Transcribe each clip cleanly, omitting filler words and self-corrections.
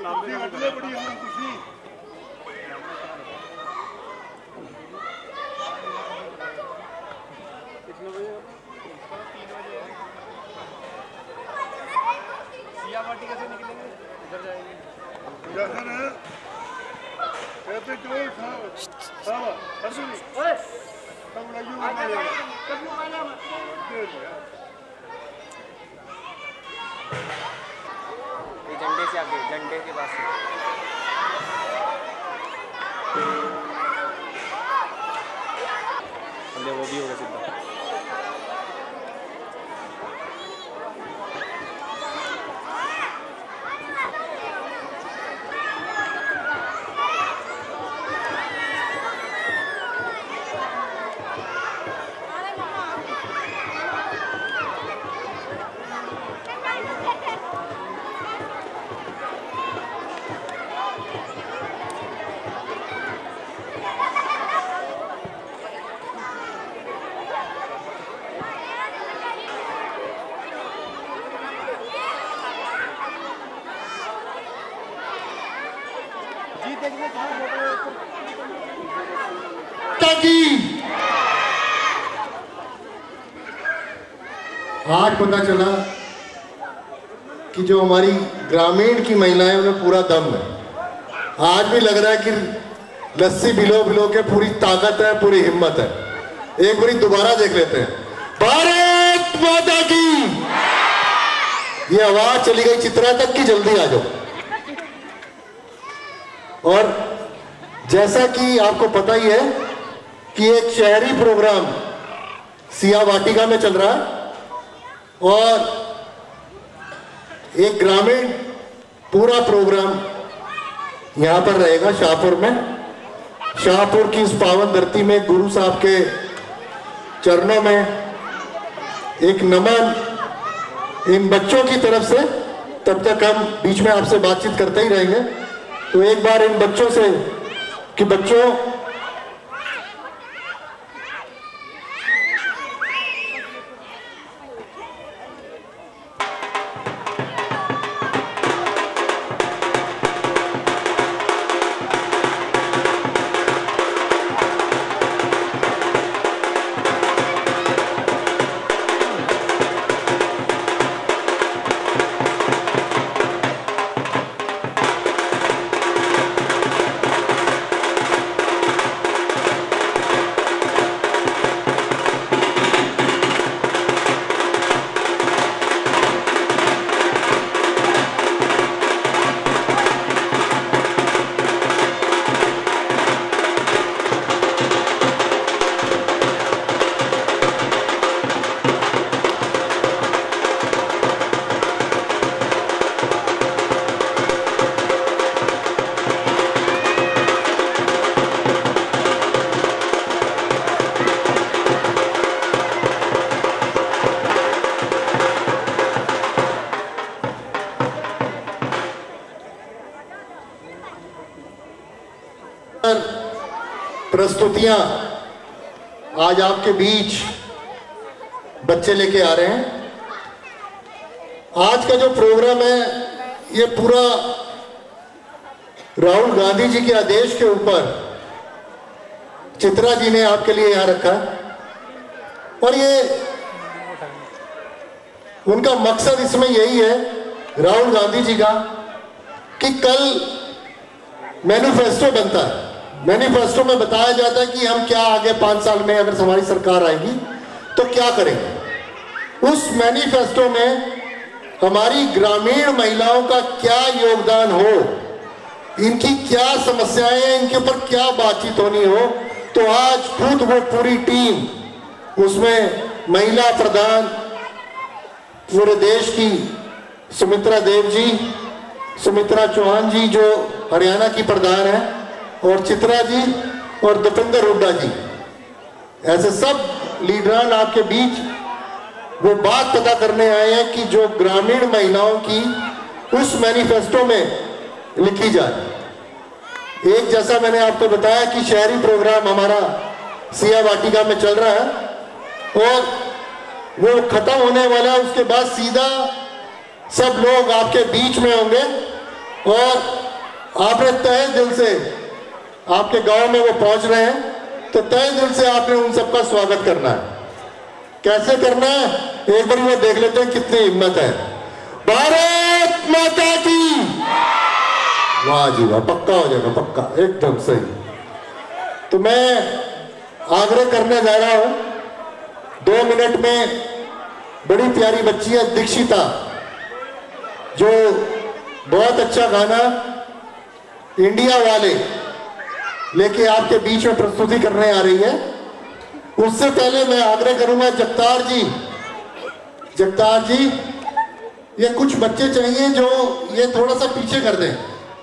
झंडे से आगे, झंडे के पास से। वो भी होगा सीधा। आज पता चला कि जो हमारी ग्रामीण की महिलाएं उन्हें पूरा दम है। आज भी लग रहा है कि लस्सी बिलो बिलो के पूरी ताकत है, पूरी हिम्मत है। एक बारी दोबारा देख लेते हैं। भारत माता की। ये आवाज चली गई चित्रा तक की, जल्दी आ जाओ। और जैसा कि आपको पता ही है कि एक शहरी प्रोग्राम सिया वाटिका में चल रहा है और एक ग्रामीण पूरा प्रोग्राम यहां पर रहेगा शाहपुर में। शाहपुर की इस पावन धरती में गुरु साहब के चरणों में एक नमन इन बच्चों की तरफ से। तब तक हम बीच में आपसे बातचीत करते ही रहेंगे। तो एक बार इन बच्चों से कि बच्चों प्रस्तुतियां आज आपके बीच बच्चे लेके आ रहे हैं। आज का जो प्रोग्राम है ये पूरा राहुल गांधी जी के आदेश के ऊपर चित्रा जी ने आपके लिए यहां रखा और ये उनका मकसद इसमें यही है राहुल गांधी जी का कि कल मैनिफेस्टो बनता है। मैनिफेस्टो में बताया जाता है कि हम क्या आगे 5 साल में अगर हमारी सरकार आएगी तो क्या करेंगे। उस मैनिफेस्टो में हमारी ग्रामीण महिलाओं का क्या योगदान हो, इनकी क्या समस्याएं हैं, इनके ऊपर क्या बातचीत होनी हो। तो आज खुद वो पूरी टीम, उसमें महिला प्रधान पूरे देश की सुमित्रा देव जी, सुमित्रा चौहान जी जो हरियाणा की प्रधान है, और चित्रा जी और दीपेंद्र हुड्डा जी, ऐसे सब लीडरान आपके बीच वो बात पता करने आए हैं कि जो ग्रामीण महिलाओं की उस मैनिफेस्टो में लिखी जाए। एक जैसा मैंने आपको बताया कि शहरी प्रोग्राम हमारा सिया वाटिका में चल रहा है और वो खत्म होने वाला है। उसके बाद सीधा सब लोग आपके बीच में होंगे और आपने तहे दिल से, आपके गांव में वो पहुंच रहे हैं, तो तहे दिल से आपने उन सबका स्वागत करना है। कैसे करना है एक बार वो देख लेते हैं कितनी हिम्मत है। भारत माता की, वाह जी वाह, पक्का हो जाएगा, पक्का, एकदम सही। तो मैं आग्रह करने जा रहा हूं, 2 मिनट में बड़ी प्यारी बच्ची है दीक्षिता, जो बहुत अच्छा गाना इंडिया वाले लेके आपके बीच में प्रस्तुति करने आ रही है। उससे पहले मैं आग्रह करूंगा जगतार जी, ये कुछ बच्चे चाहिए जो ये थोड़ा सा पीछे कर दें।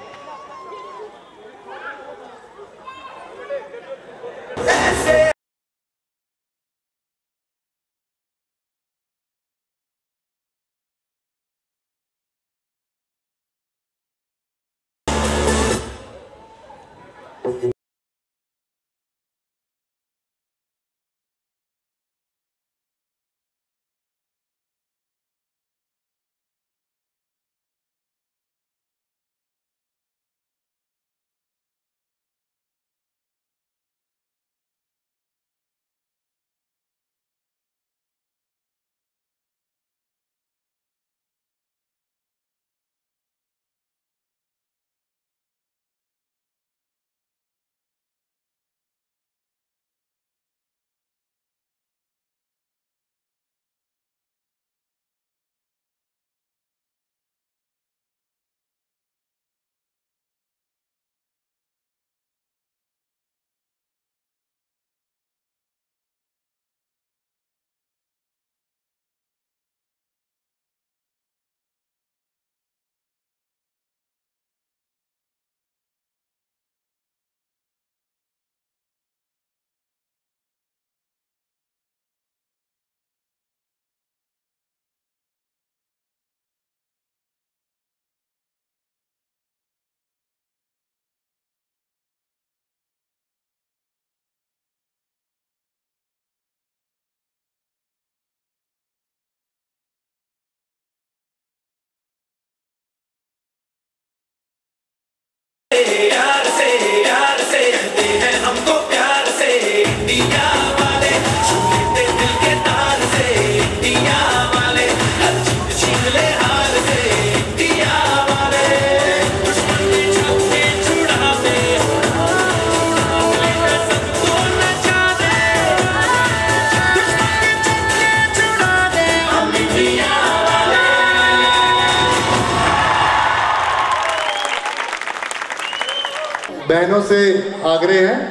बहनों से आग्रह है,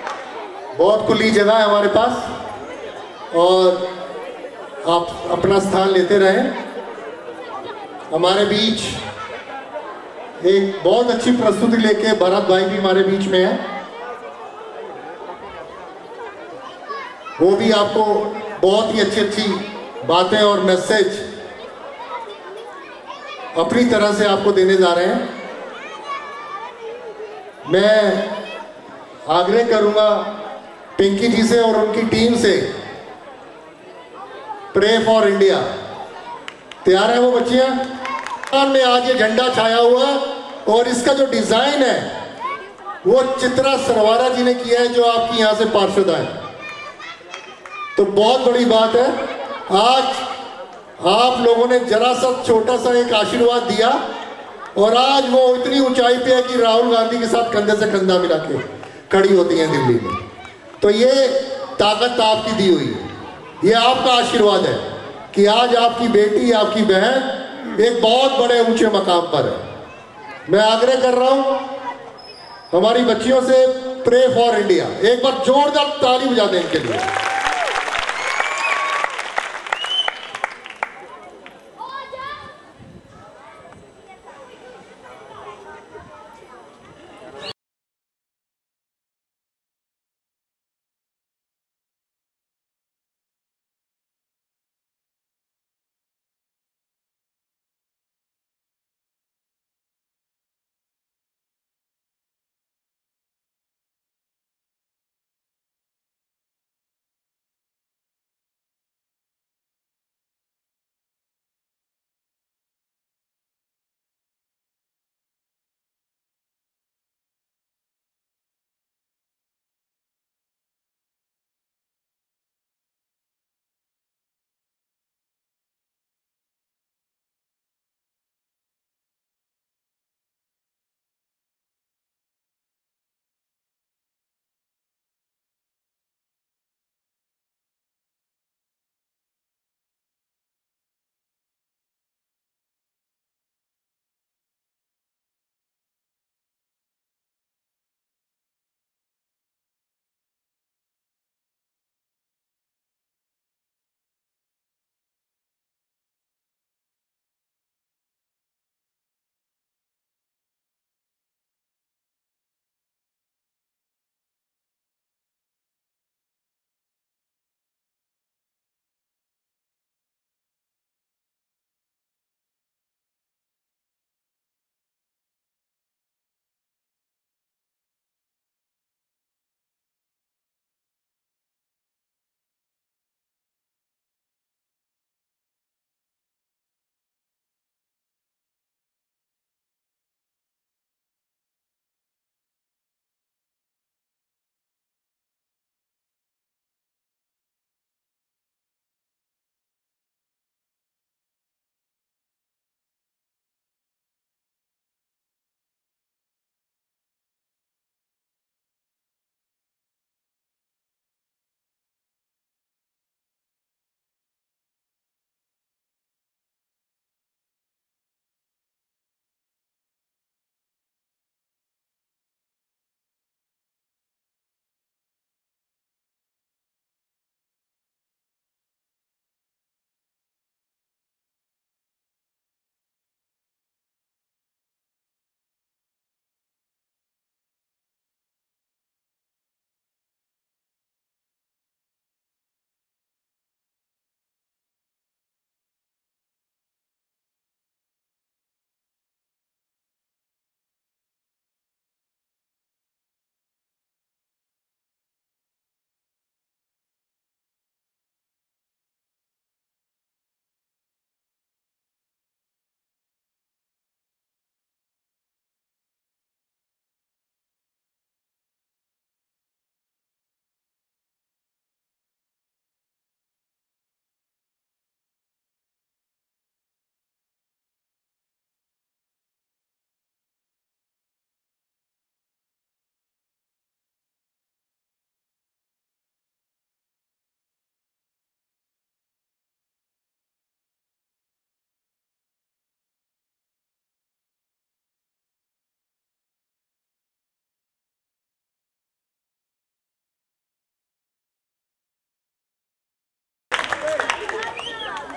बहुत खुली जगह है हमारे पास और आप अपना स्थान लेते रहें। हमारे बीच एक बहुत अच्छी प्रस्तुति लेके भरत भाई भी हमारे बीच में है, वो भी आपको बहुत ही अच्छी अच्छी बातें और मैसेज अपनी तरह से आपको देने जा रहे हैं। मैं आग्रह करूंगा पिंकी जी से और उनकी टीम से, प्रे फॉर इंडिया। तैयार है वो बच्चियां? में आज ये झंडा छाया हुआ और इसका जो डिजाइन है वो चित्रा सरवारा जी ने किया है, जो आपकी यहां से पार्षद आए। तो बहुत बड़ी बात है, आज आप लोगों ने जरा सा छोटा सा एक आशीर्वाद दिया और आज वो इतनी ऊंचाई पे है कि राहुल गांधी के साथ कंधे से कंधा मिला के खड़ी होती हैं दिल्ली में। तो ये ताकत आपकी दी हुई है, ये आपका आशीर्वाद है कि आज आपकी बेटी, आपकी बहन एक बहुत बड़े ऊंचे मकाम पर है। मैं आग्रह कर रहा हूं हमारी बच्चियों से, प्रे फॉर इंडिया। एक बार जोरदार ताली बजा दें इनके लिए।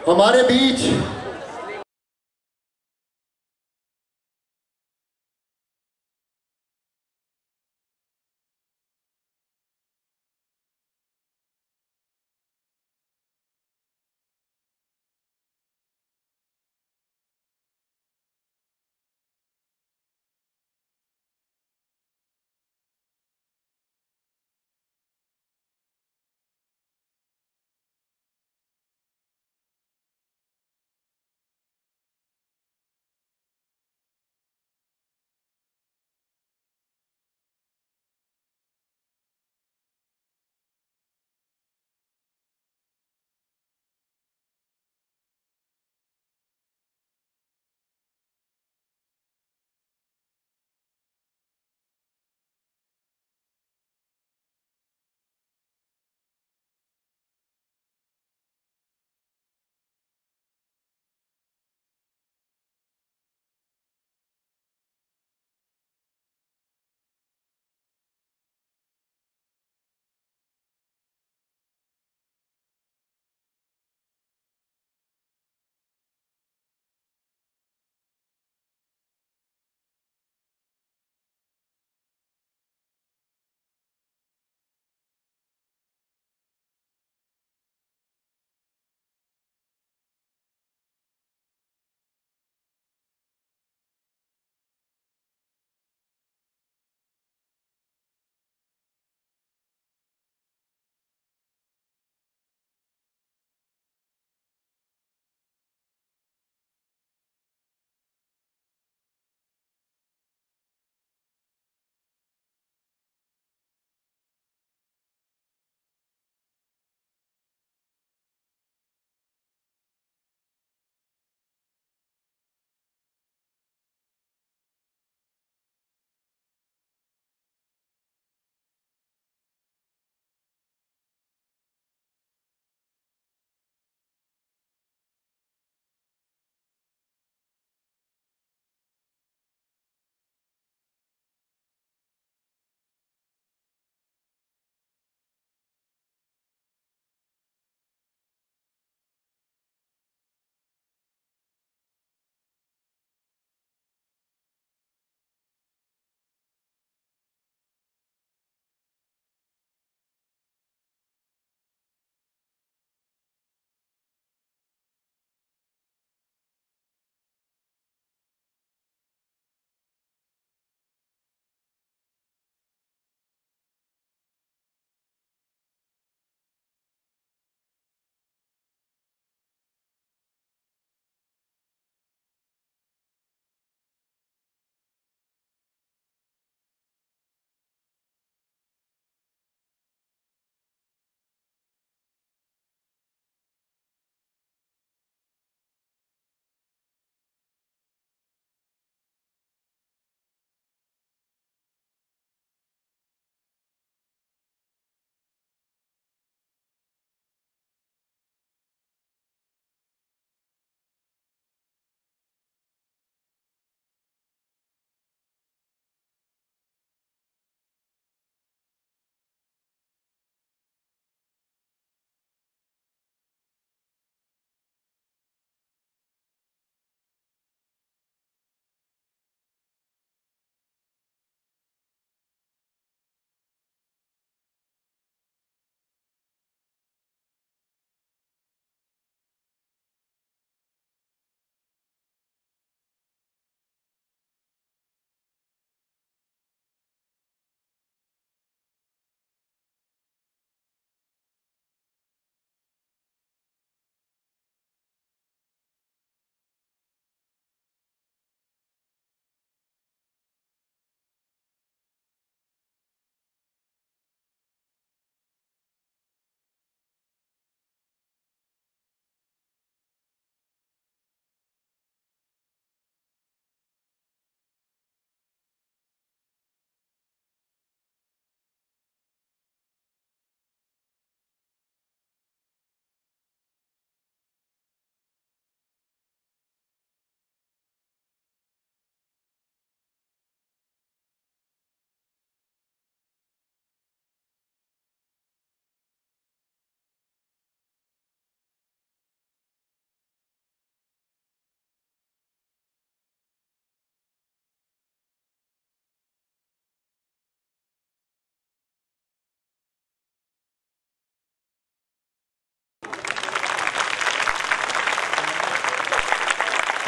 हमारे बीच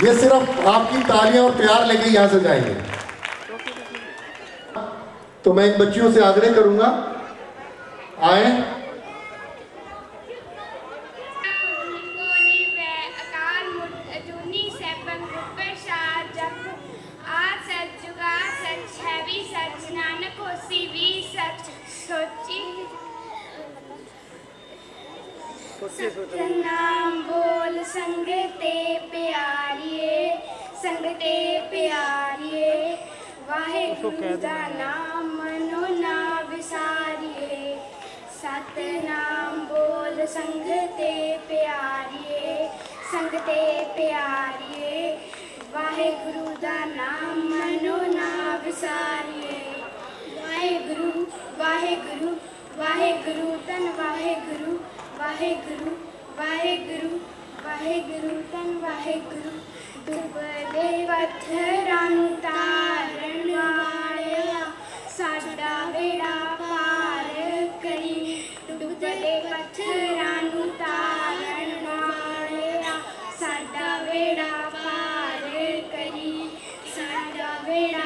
ये सिर्फ आपकी तालियां और प्यार लेके यहाँ से जाएंगे। तो मैं इन बच्चियों से आग्रह करूंगा, आए। नाम बोल संग ते प्यारिए, संग ते प्यारिए, वाहेगुरु दा नाम मनो ना विसारिए। सतनाम बोल संग ते प्यारिए, संग ते प्यारिए, वाहेगुरु दा नाम मनो ना विसारिए। वाहेगुरु वाहेगुरु वाहेगुरु तन वाहेगुरु, वाहेगुरु वाहेगुरु वाहेगुरु तन वाहेगुरु। डुबदे पत्थरां नूं तारन वालिया, साडा बेड़ा पार करी। डुबदे पत्थरां नूं तारन वालिया, साडा बेड़ा पार करी। साडा बेड़ा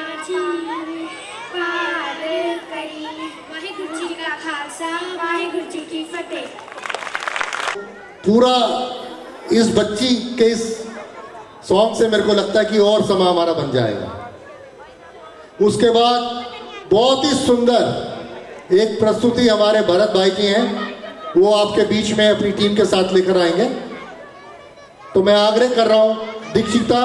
पार करी। वाहेगुरु जी का खालसा, वाहेगुरु जी की फतेह। पूरा इस बच्ची के इस सॉन्ग से मेरे को लगता है कि और समा हमारा बन जाएगा। उसके बाद बहुत ही सुंदर एक प्रस्तुति हमारे भरत भाई की हैं, वो आपके बीच में अपनी टीम के साथ लेकर आएंगे। तो मैं आग्रह कर रहा हूं दीक्षिता,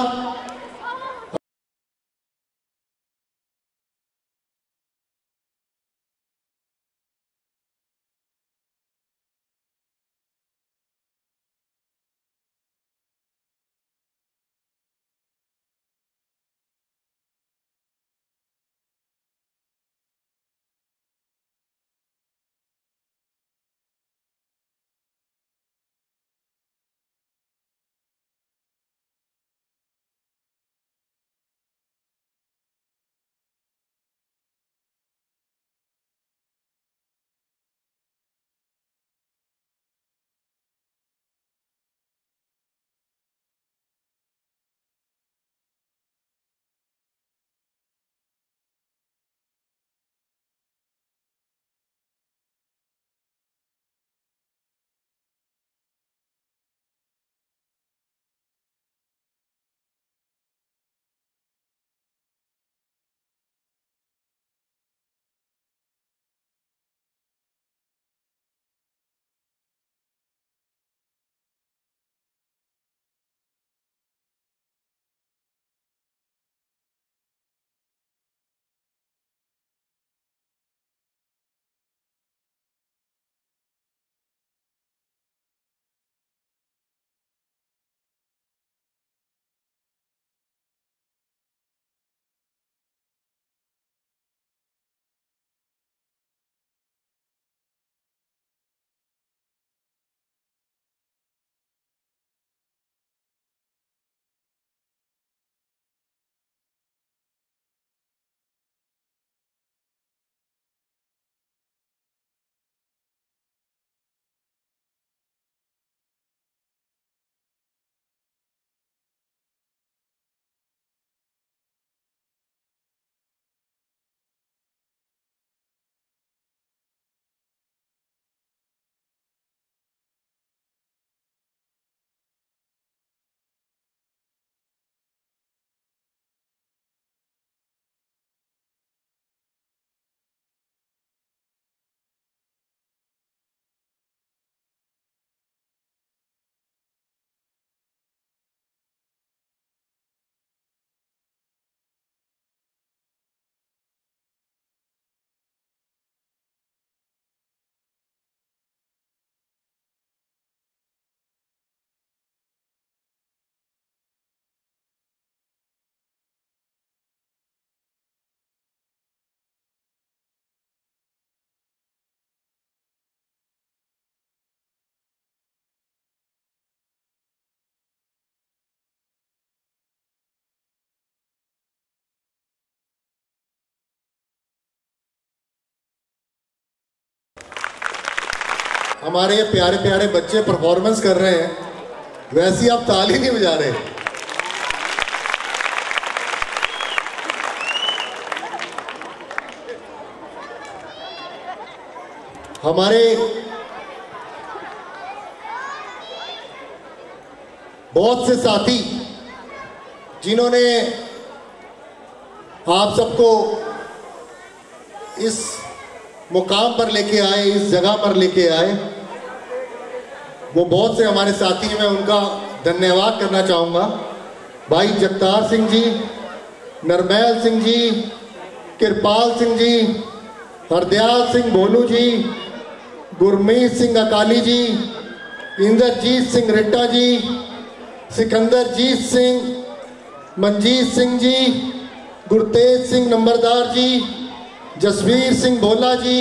हमारे ये प्यारे प्यारे बच्चे परफॉर्मेंस कर रहे हैं, वैसे ही आप ताली नहीं बजा रहे। हमारे बहुत से साथी जिन्होंने आप सबको इस मुकाम पर लेके आए, इस जगह पर लेके आए, वो बहुत से हमारे साथी हैं। मैं उनका धन्यवाद करना चाहूँगा। भाई जगतार सिंह जी, नरमैल सिंह जी, कृपाल सिंह जी, हरदयाल सिंह भोलू जी, गुरमीत सिंह अकाली जी, इंद्रजीत सिंह रिट्टा जी, सिकंदरजीत सिंह, मंजीत सिंह जी, गुरतेज सिंह नंबरदार जी, जसवीर सिंह भोला जी,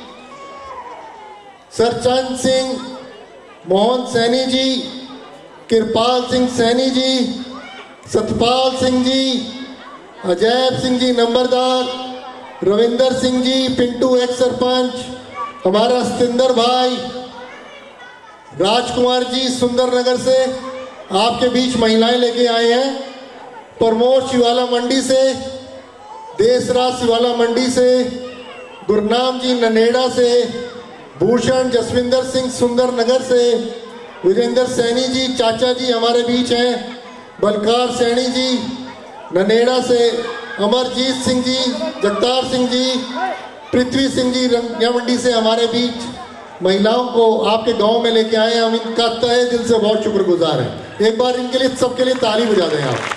सरचंद सिंह, मोहन सैनी जी, कृपाल सिंह सैनी जी, सतपाल सिंह जी, अजैब सिंह जी नंबरदार, रविंदर सिंह जी, पिंटू एक्स सरपंच, हमारा सतिंदर भाई, राजकुमार जी सुंदरनगर से आपके बीच महिलाएं लेके आए हैं, प्रमोद शिवाला मंडी से, देसराज शिवाला मंडी से, गुरनाम जी ननेड़ा से, भूषण जसविंदर सिंह सुंदरनगर से, विजेंद्र सैनी जी चाचा जी हमारे बीच हैं, बलकार सैनी जी ननेड़ा से, अमरजीत सिंह जी, जगतार सिंह जी, पृथ्वी सिंह जी रंगिया मंडी से हमारे बीच महिलाओं को आपके गांव में लेके आए हैं। हम इनका तहे दिल से बहुत शुक्रगुजार हैं। एक बार इनके लिए, सबके लिए ताली बजा दें आप।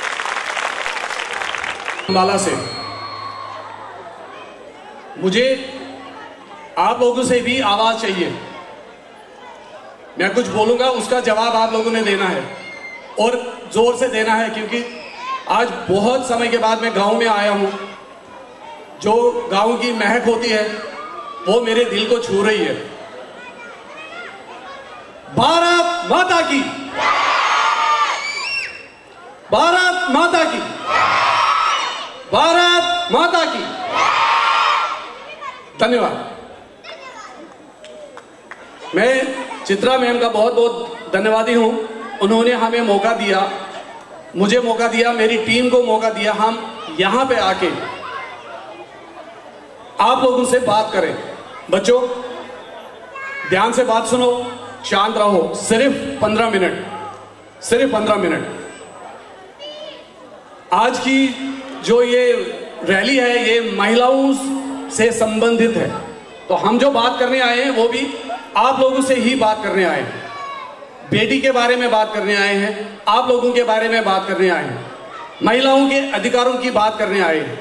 अम्बाला से मुझे आप लोगों से भी आवाज चाहिए। मैं कुछ बोलूंगा, उसका जवाब आप लोगों ने देना है और जोर से देना है, क्योंकि आज बहुत समय के बाद मैं गांव में आया हूं। जो गांव की महक होती है वो मेरे दिल को छू रही है। भारत माता की, भारत माता की, भारत माता की। धन्यवाद। मैं चित्रा मैम का बहुत बहुत धन्यवादी हूं। उन्होंने हमें मौका दिया, मुझे मौका दिया, मेरी टीम को मौका दिया, हम यहां पे आके आप लोगों से बात करें। बच्चों ध्यान से बात सुनो, शांत रहो। सिर्फ 15 मिनट, सिर्फ 15 मिनट। आज की जो ये रैली है ये महिलाओं से संबंधित है, तो हम जो बात करने आए हैं वो भी आप लोगों से ही बात करने आए हैं। बेटी के बारे में बात करने आए हैं, आप लोगों के बारे में बात करने आए हैं, महिलाओं के अधिकारों की बात करने आए हैं।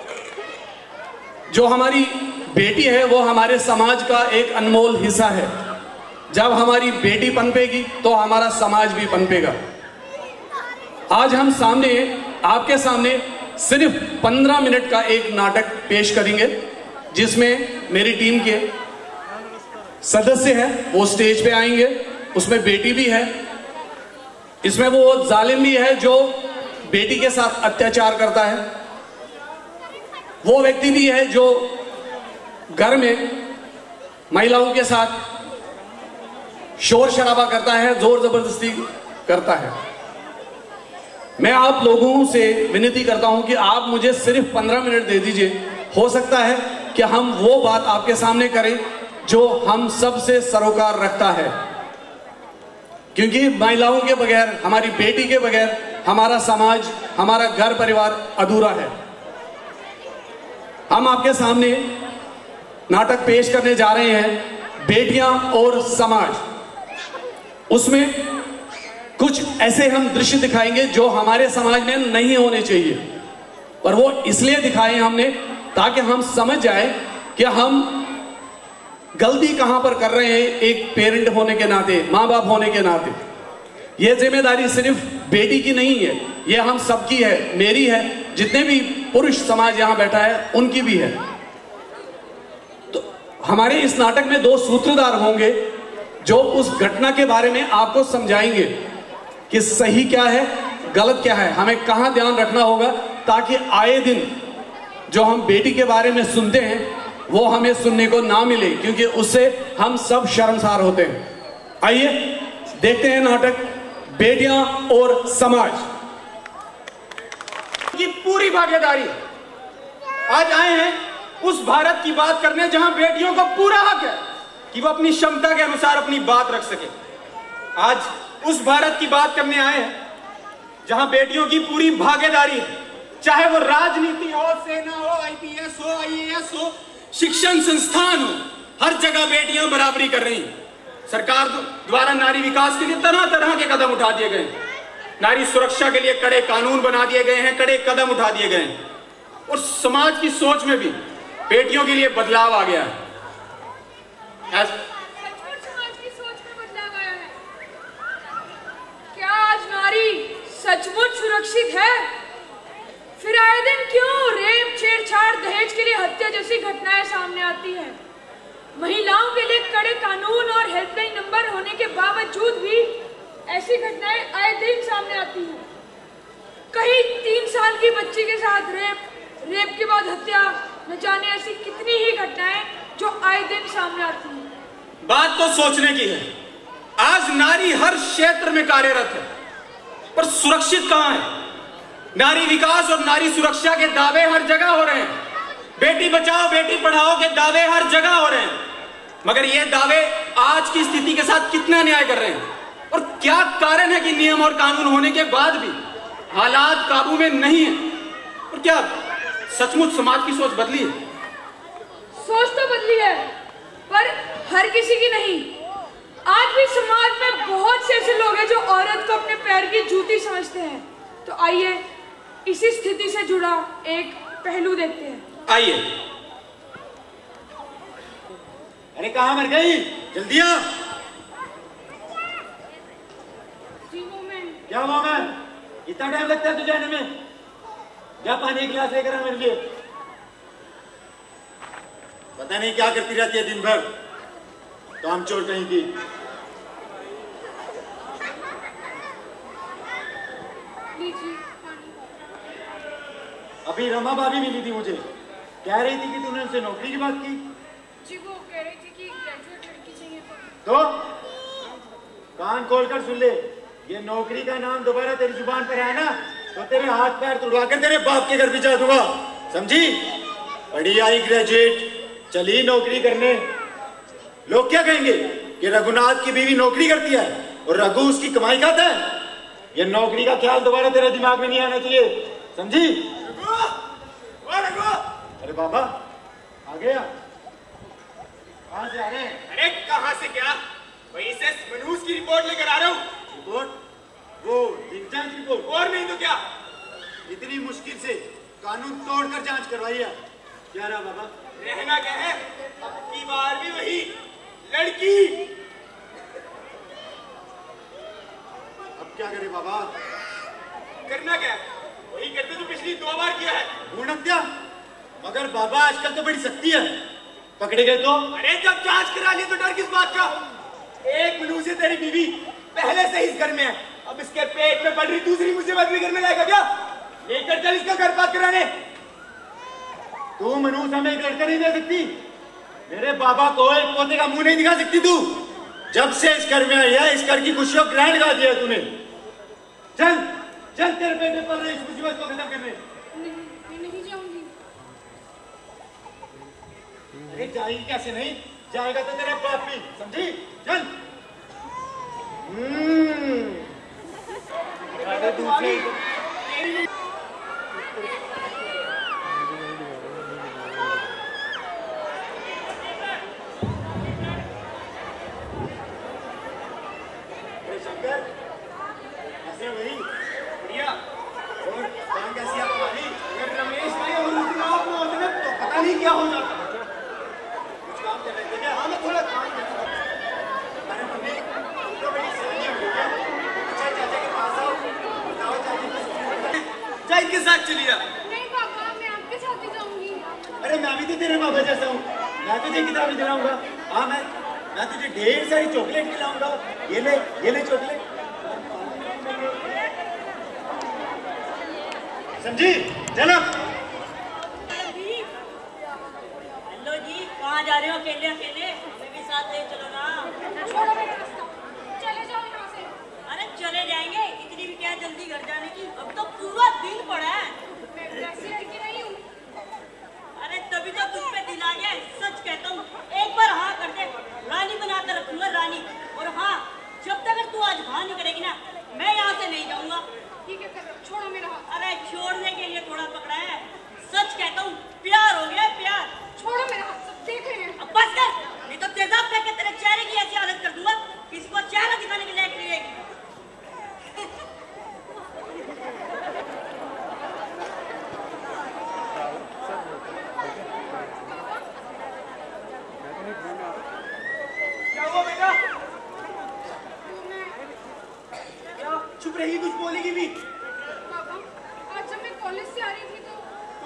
जो हमारी बेटी है वो हमारे समाज का एक अनमोल हिस्सा है। जब हमारी बेटी पनपेगी तो हमारा समाज भी पनपेगा। आज हम सामने, आपके सामने सिर्फ 15 मिनट का एक नाटक पेश करेंगे, जिसमें मेरी टीम के सदस्य हैं, वो स्टेज पे आएंगे। उसमें बेटी भी है, इसमें वो जालिम भी है जो बेटी के साथ अत्याचार करता है, वो व्यक्ति भी है जो घर में महिलाओं के साथ शोर शराबा करता है, जोर जबरदस्ती करता है। मैं आप लोगों से विनती करता हूं कि आप मुझे सिर्फ 15 मिनट दे दीजिए। हो सकता है कि हम वो बात आपके सामने करें जो हम सबसे सरोकार रखता है, क्योंकि महिलाओं के बगैर, हमारी बेटी के बगैर हमारा समाज, हमारा घर परिवार अधूरा है। हम आपके सामने नाटक पेश करने जा रहे हैं, बेटियां और समाज। उसमें कुछ ऐसे हम दृश्य दिखाएंगे जो हमारे समाज में नहीं होने चाहिए, पर वो इसलिए दिखाए हमने ताकि हम समझ जाए कि हम गलती कहां पर कर रहे हैं। एक पेरेंट होने के नाते, मां बाप होने के नाते, ये जिम्मेदारी सिर्फ बेटी की नहीं है, ये हम सबकी है, मेरी है, जितने भी पुरुष समाज यहां बैठा है उनकी भी है। तो हमारे इस नाटक में 2 सूत्रधार होंगे जो उस घटना के बारे में आपको समझाएंगे कि सही क्या है, गलत क्या है, हमें कहां ध्यान रखना होगा, ताकि आए दिन जो हम बेटी के बारे में सुनते हैं वो हमें सुनने को ना मिले, क्योंकि उससे हम सब शर्मसार होते हैं। आइए देखते हैं नाटक बेटियां और समाज की पूरी भागीदारी। आज आए हैं उस भारत की बात करने जहां बेटियों को पूरा हक है, कि वो अपनी क्षमता के अनुसार अपनी बात रख सके। आज उस भारत की बात करने आए हैं जहां बेटियों की पूरी भागीदारी है, चाहे वो राजनीति हो, सेना हो, आईपीएस हो, आईएएस हो, शिक्षण संस्थान हो, हर जगह बेटियां बराबरी कर रही हैं। सरकार द्वारा नारी विकास के लिए तरह तरह के कदम उठा दिए गए हैं। नारी सुरक्षा के लिए कड़े कानून बना दिए गए हैं, कड़े कदम उठा दिए गए हैं और समाज की सोच में भी बेटियों के लिए बदलाव आ गया है। समाज की सोच में बदलाव आया है। क्या आज नारी सचमुच सुरक्षित है? फिर आए दिन क्यों रेप, छेड़छाड़, दहेज के लिए हत्या जैसी घटनाएं सामने आती हैं? महिलाओं के लिए कड़े कानून और हेल्पलाइन नंबर होने के बावजूद भी ऐसी घटनाएं आए दिन सामने आती हैं। कहीं 3 साल की बच्ची के साथ रेप के बाद हत्या, न जाने ऐसी कितनी ही घटनाएं जो आए दिन सामने आती हैं। बात तो सोचने की है। आज नारी हर क्षेत्र में कार्यरत है, पर सुरक्षित कहां है? नारी विकास और नारी सुरक्षा के दावे हर जगह हो रहे हैं। बेटी बचाओ, बेटी पढ़ाओ के दावे हर जगह हो रहे हैं, मगर ये दावे आज की स्थिति के साथ कितना न्याय कर रहे हैं? और क्या कारण है कि नियम और कानून होने के बाद भी हालात काबू में नहीं है? और क्या सचमुच समाज की सोच बदली है? सोच तो बदली है, पर हर किसी की नहीं। आज भी समाज में बहुत से ऐसे लोग हैं जो औरत को अपने पैर की जूती समझते हैं। तो आइए इसी स्थिति से जुड़ा एक पहलू देखते हैं। आइए। अरे कहाँ मर गई? जल्दी आ। क्या हुआ मैं? इतना टाइम लगता है तुझे आने में? जा पानी एक गिलास लेकर आ मेरे लिए। पता नहीं क्या करती रहती है दिन भर, काम चोर कहीं की। अभी रमा भाभी मिली थी मुझे, कह रही थी कि तूने उनसे नौकरी की बात की। जी वो कह रही थी कि ग्रेजुएट लड़की चाहिए। तो कान खोलकर सुन ले, ये नौकरी का नाम दोबारा तेरी जुबान पर आया ना तो तेरे हाथ पैर तुड़वाकर तेरे बाप के घर भिजा दूंगा, समझी? पढ़ी आई ग्रेजुएट, चली नौकरी करने। लोग क्या कहेंगे कि रघुनाथ की बीवी नौकरी करती है और रघु उसकी कमाई खाता है। ये नौकरी का ख्याल दोबारा तेरे दिमाग में नहीं आना चाहिए, समझी? अरे बाबा आ गया? कहां से आ रहे हैं? अरे कहां से क्या, वहीं से मनहूस की रिपोर्ट लेकर आ रहा हूं। रिपोर्ट? वो जांच रिपोर्ट? और नहीं तो क्या। इतनी मुश्किल से कानून तोड़कर जांच करवाई है। क्या रहा बाबा? रहना क्या है, अब की बार भी वही लड़की। अब क्या करे बाबा? करना क्या, वही करते जो पिछली 2 बार किया है। भ्रूण हत्या? मगर बाबा आजकल तो बड़ी सख्ती है, पकड़े गए तो? अरे जब जांच करा ली तो डर किस बात का? एक मनहूस से तेरी बीवी पहले से इस घर में है, अब इसके पेट में पड़ रही दूसरी मुसीबत भी घर में लाएगा क्या? लेकर चल इसका घर बात कराने। तू मनहूस हमें एक लड़का नहीं दे सकती? मेरे बाबा को एक पोते का मुंह नहीं दिखा सकती तू? जब से इस घर में आई है, इस घर की खुशियों को ग्रहण कर दिया तूने। चल चल तेरे पेट में पड़ रही इस मुसीबत को खत्म करने। नहीं जाऊंगी। अरे जाएगी कैसे नहीं? जाएगा तो तेरा बाप भी, समझी? चल। शंकर ऐसे वही बढ़िया। और काम कैसी है तुम्हारी? अगर रमेश भाई और उसके आप में होते ना तो पता नहीं क्या हो जाता। कुछ काम कर रहे थे क्या? हाँ मैं थोड़ा काम कर रहा हूँ। अरे मम्मी तुम तो बड़ी सही हो गई। अच्छा चाचा के पास आओ, बताओ चाची को सुनिए। जा इनके साथ चलिए। नहीं पापा, मैं आपके साथ ही जाऊंगी। अरे मैं भी तो तेरे बाबा जैसा हूँ, मैं तुझे किताबें दिलाऊंगा। हाँ मैं तुझे ढेर सारी चॉकलेट खिलाऊंगा। ये ले चॉकलेट, समझी? चलो। हेलो जी, कहाँ जा रहे हो अकेले अकेले? हमें भी साथ ले चलो ना। छोड़ो मेरा रास्ता, चले जाओ यहाँ से। अरे चले जाएंगे, इतनी भी क्या जल्दी घर जाने की? अब तो पूरा दिन पड़ा है। मैं वैसी लड़की नहीं हूँ। अरे तभी तो तुझ पे दिल आ गया। सच कहता हूँ, एक बार हाँ कर दे,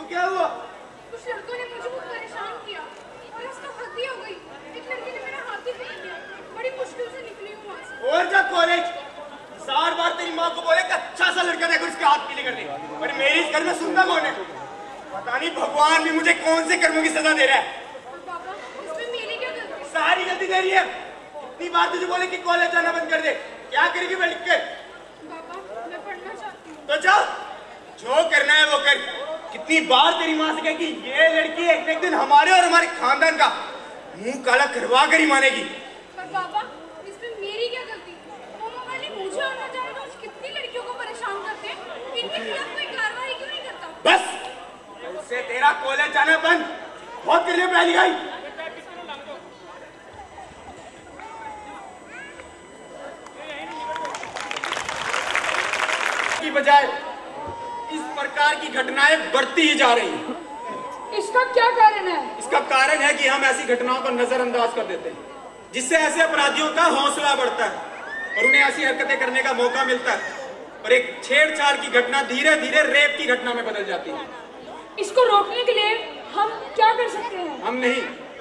तो क्या हुआ? कुछ लड़कों ने मुझे बहुत परेशान किया और उसका हत्या हो गई। एक लड़के ने मेरा हाथ ही पीट लिया। बड़ी मुश्किल से निकली हूँ वहाँ से। और जा कॉलेज। 4 बार तेरी माँ को बोले कि अच्छा सा लड़का देखो उसके हाथ पीले कर दे, पर मेरे इस घर में सुनता कौन है? पता नहीं भगवान भी मुझे कौन से कर्मों की सजा दे रहा है। पापा, इसमें मेरी क्या गलती? सारी गलती तेरी है। इतनी बार तुझे बोले कि कॉलेज जाना बंद कर दे, क्या करेगी बैठ के? पापा, मैं पढ़ना चाहती हूँ। तो जा, जो करना है वो कर। कितनी बार तेरी माँ से कह कि ये लड़की एक दिन हमारे और हमारे खानदान का मुंह काला करवा कर ही मानेगी। पर पापा, इसमें मेरी क्या गलती? वो वाले मुझे और ना जाने तो कितनी लड़कियों को परेशान करते हैं। इनके खिलाफ कोई कार्रवाई क्यों नहीं करता? बस, कल से तेरा कॉलेज जाना बंद। बहुत कर लिया पढ़ाई लिखाई। की बजाय इस प्रकार की घटनाएं बढ़ती ही जा रही हैं। इसका क्या कारण है? इसका कारण है कि हम ऐसी घटनाओं को नजरअंदाज कर देते हैं, जिससे ऐसे अपराधियों का हौसला बढ़ता है और उन्हें ऐसी हरकतें करने का मौका मिलता है और एक छेड़छाड़ की घटना धीरे धीरे रेप की घटना में बदल जाती है। इसको रोकने के लिए हम क्या कर सकते हैं? हम नहीं,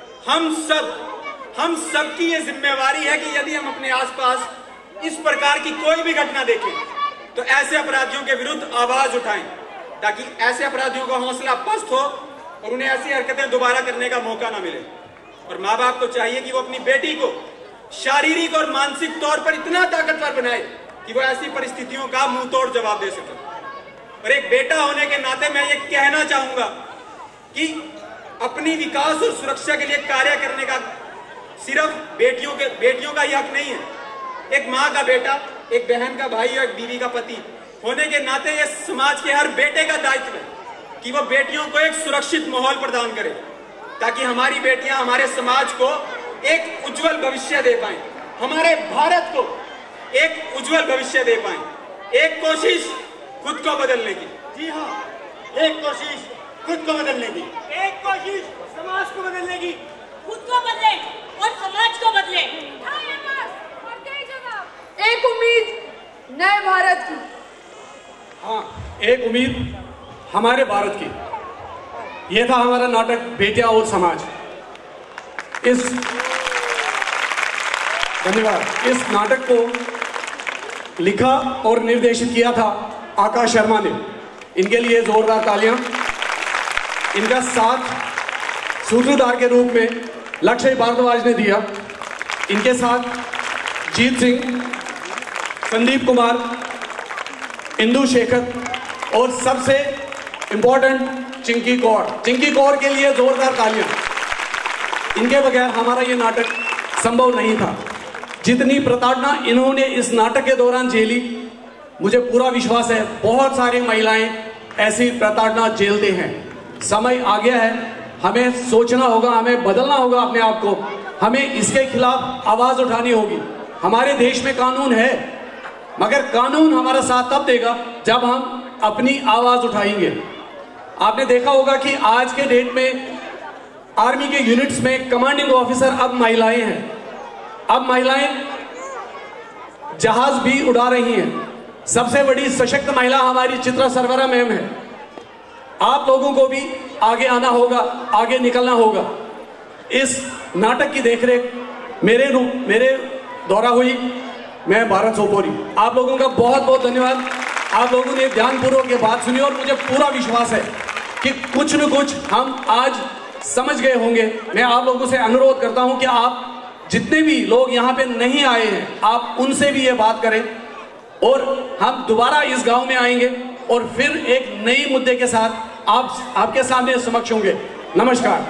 हम सब की ये जिम्मेवारी है कि यदि हम अपने आसपास इस प्रकार की कोई भी घटना देखें तो ऐसे अपराधियों के विरुद्ध आवाज उठाएं, ताकि ऐसे अपराधियों का हौसला पस्त हो और उन्हें ऐसी हरकतें दोबारा करने का मौका ना मिले। और माँ बाप को चाहिए कि वो अपनी बेटी को शारीरिक और मानसिक तौर पर इतना ताकतवर बनाए कि वो ऐसी परिस्थितियों का मुंह तोड़ जवाब दे सके। और एक बेटा होने के नाते मैं ये कहना चाहूंगा कि अपनी विकास और सुरक्षा के लिए कार्य करने का सिर्फ बेटियों का ही हक नहीं है। एक माँ का बेटा, एक बहन का भाई और एक बीवी का पति होने के नाते ये समाज के हर बेटे का दायित्व है कि वो बेटियों को एक सुरक्षित माहौल प्रदान करे, ताकि हमारी बेटियां हमारे समाज को एक उज्जवल भविष्य दे पाएं, हमारे भारत को एक उज्जवल भविष्य दे पाएं। एक कोशिश खुद को बदलने की। जी हाँ, एक कोशिश खुद को बदलने की, एक कोशिश समाज को बदलने की। खुद को बदले और समाज को बदले। एक उम्मीद नए भारत की। हाँ, एक उम्मीद हमारे भारत की। यह था हमारा नाटक बेटियां और समाज। धन्यवाद। इस नाटक को लिखा और निर्देशित किया था आकाश शर्मा ने। इनके लिए जोरदार तालियां। इनका साथ सूत्रधार के रूप में लक्ष्य भारद्वाज ने दिया। इनके साथ जीत सिंह, संदीप कुमार, इंदु शेखर और सबसे इंपॉर्टेंट चिंकी कौर के लिए जोरदार तालियां। इनके बगैर हमारा ये नाटक संभव नहीं था। जितनी प्रताड़ना इन्होंने इस नाटक के दौरान झेली, मुझे पूरा विश्वास है बहुत सारी महिलाएं ऐसी प्रताड़ना झेलते हैं। समय आ गया है, हमें सोचना होगा, हमें बदलना होगा अपने आप को। हमें इसके खिलाफ आवाज उठानी होगी। हमारे देश में कानून है, मगर कानून हमारा साथ तब देगा जब हम अपनी आवाज उठाएंगे। आपने देखा होगा कि आज के डेट में आर्मी के यूनिट्स में कमांडिंग ऑफिसर अब महिलाएं हैं। अब महिलाएं जहाज भी उड़ा रही हैं। सबसे बड़ी सशक्त महिला हमारी चित्रा सरवरा मैम है। आप लोगों को भी आगे आना होगा, आगे निकलना होगा। इस नाटक की देखरेख मेरे द्वारा हुई। मैं भारत सोपोरी। आप लोगों का बहुत बहुत धन्यवाद। आप लोगों ने ध्यानपूर्वक ये बात सुनी और मुझे पूरा विश्वास है कि कुछ न कुछ हम आज समझ गए होंगे। मैं आप लोगों से अनुरोध करता हूं कि आप जितने भी लोग यहाँ पे नहीं आए हैं, आप उनसे भी ये बात करें और हम दोबारा इस गांव में आएंगे और फिर एक नई मुद्दे के साथ आपके सामने समक्ष होंगे। नमस्कार।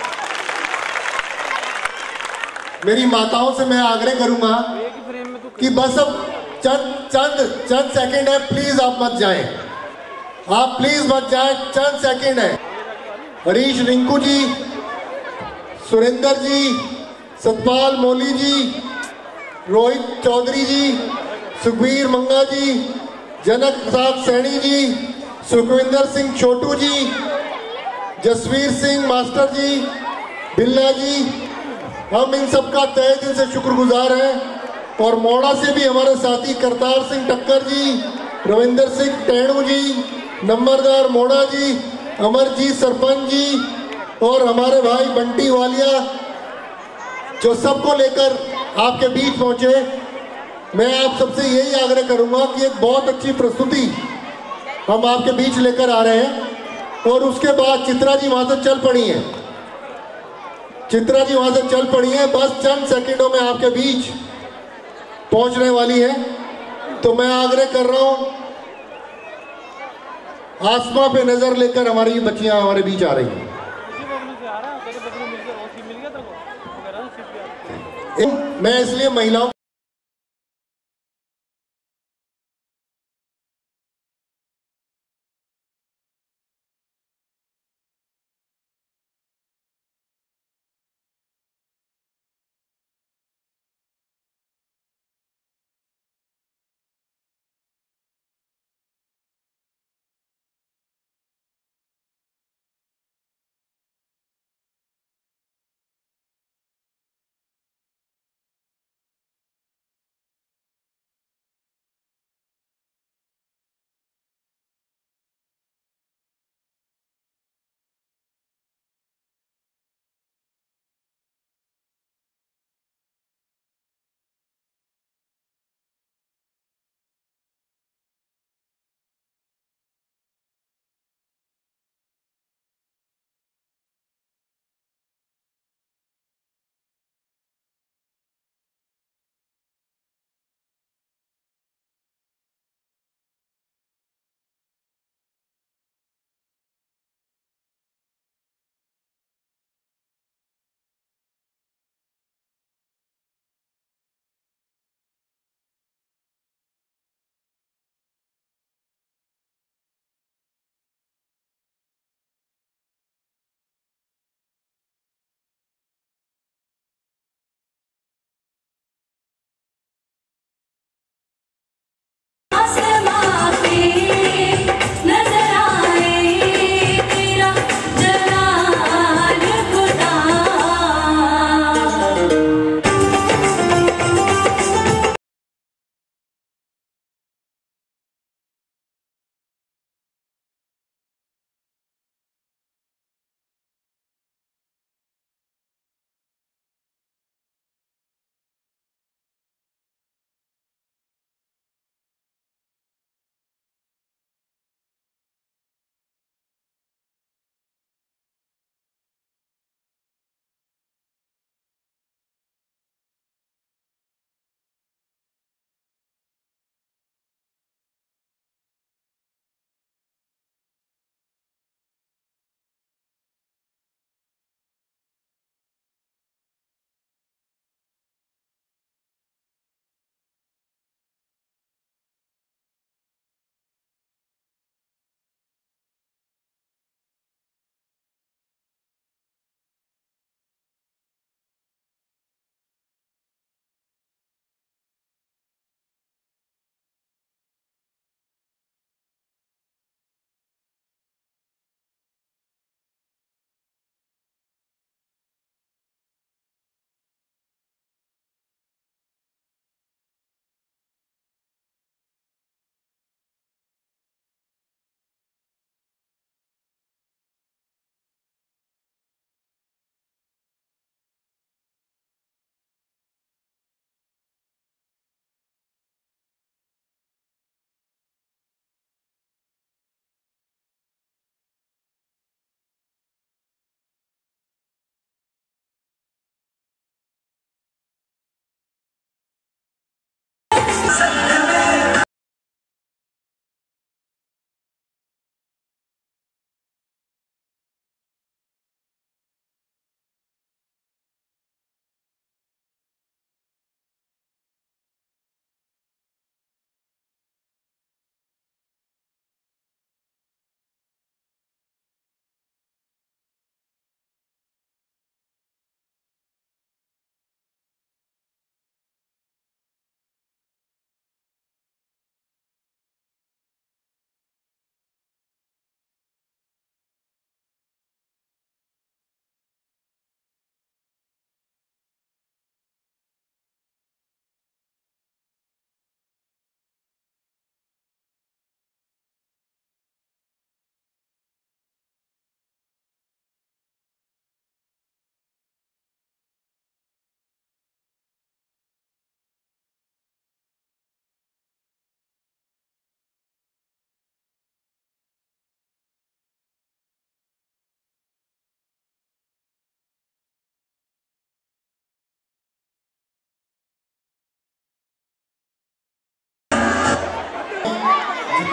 मेरी माताओं से मैं आग्रह करूंगा कि बस अब चंद सेकंड है, प्लीज आप मत जाएं। आप प्लीज मत जाएं, चंद सेकंड है। हरीश रिंकू जी, सुरेंद्र जी, सतपाल मौली जी, रोहित चौधरी जी, सुखबीर मंगा जी, जनक प्रसाद सैनी जी, सुखविंदर सिंह छोटू जी, जसवीर सिंह मास्टर जी, बिल्ला जी, हम इन सबका तहे दिल से शुक्रगुजार हैं। और मोड़ा से भी हमारे साथी करतार सिंह टक्कर जी, रविंदर सिंह टैणू जी, नंबरदार मोड़ा जी, अमरजीत सरपंच जी और हमारे भाई बंटी वालिया जो सबको लेकर आपके बीच पहुंचे, मैं आप सबसे यही आग्रह करूंगा कि एक बहुत अच्छी प्रस्तुति हम आपके बीच लेकर आ रहे हैं। और उसके बाद चित्रा जी वहां से चल पड़ी हैं, चित्रा जी वहां से चल पड़ी हैं, बस चंद सेकंडों में आपके बीच पहुंचने वाली है। तो मैं आग्रह कर रहा हूं, आसमां पे नजर लेकर हमारी बच्चियां हमारे बीच आ रही हैं। मैं इसलिए महिलाओं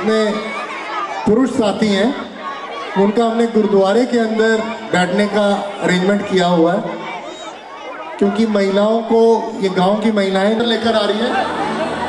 जितने पुरुष साथी हैं उनका हमने गुरुद्वारे के अंदर बैठने का अरेंजमेंट किया हुआ है, क्योंकि महिलाओं को ये गांव की महिलाएं लेकर आ रही हैं।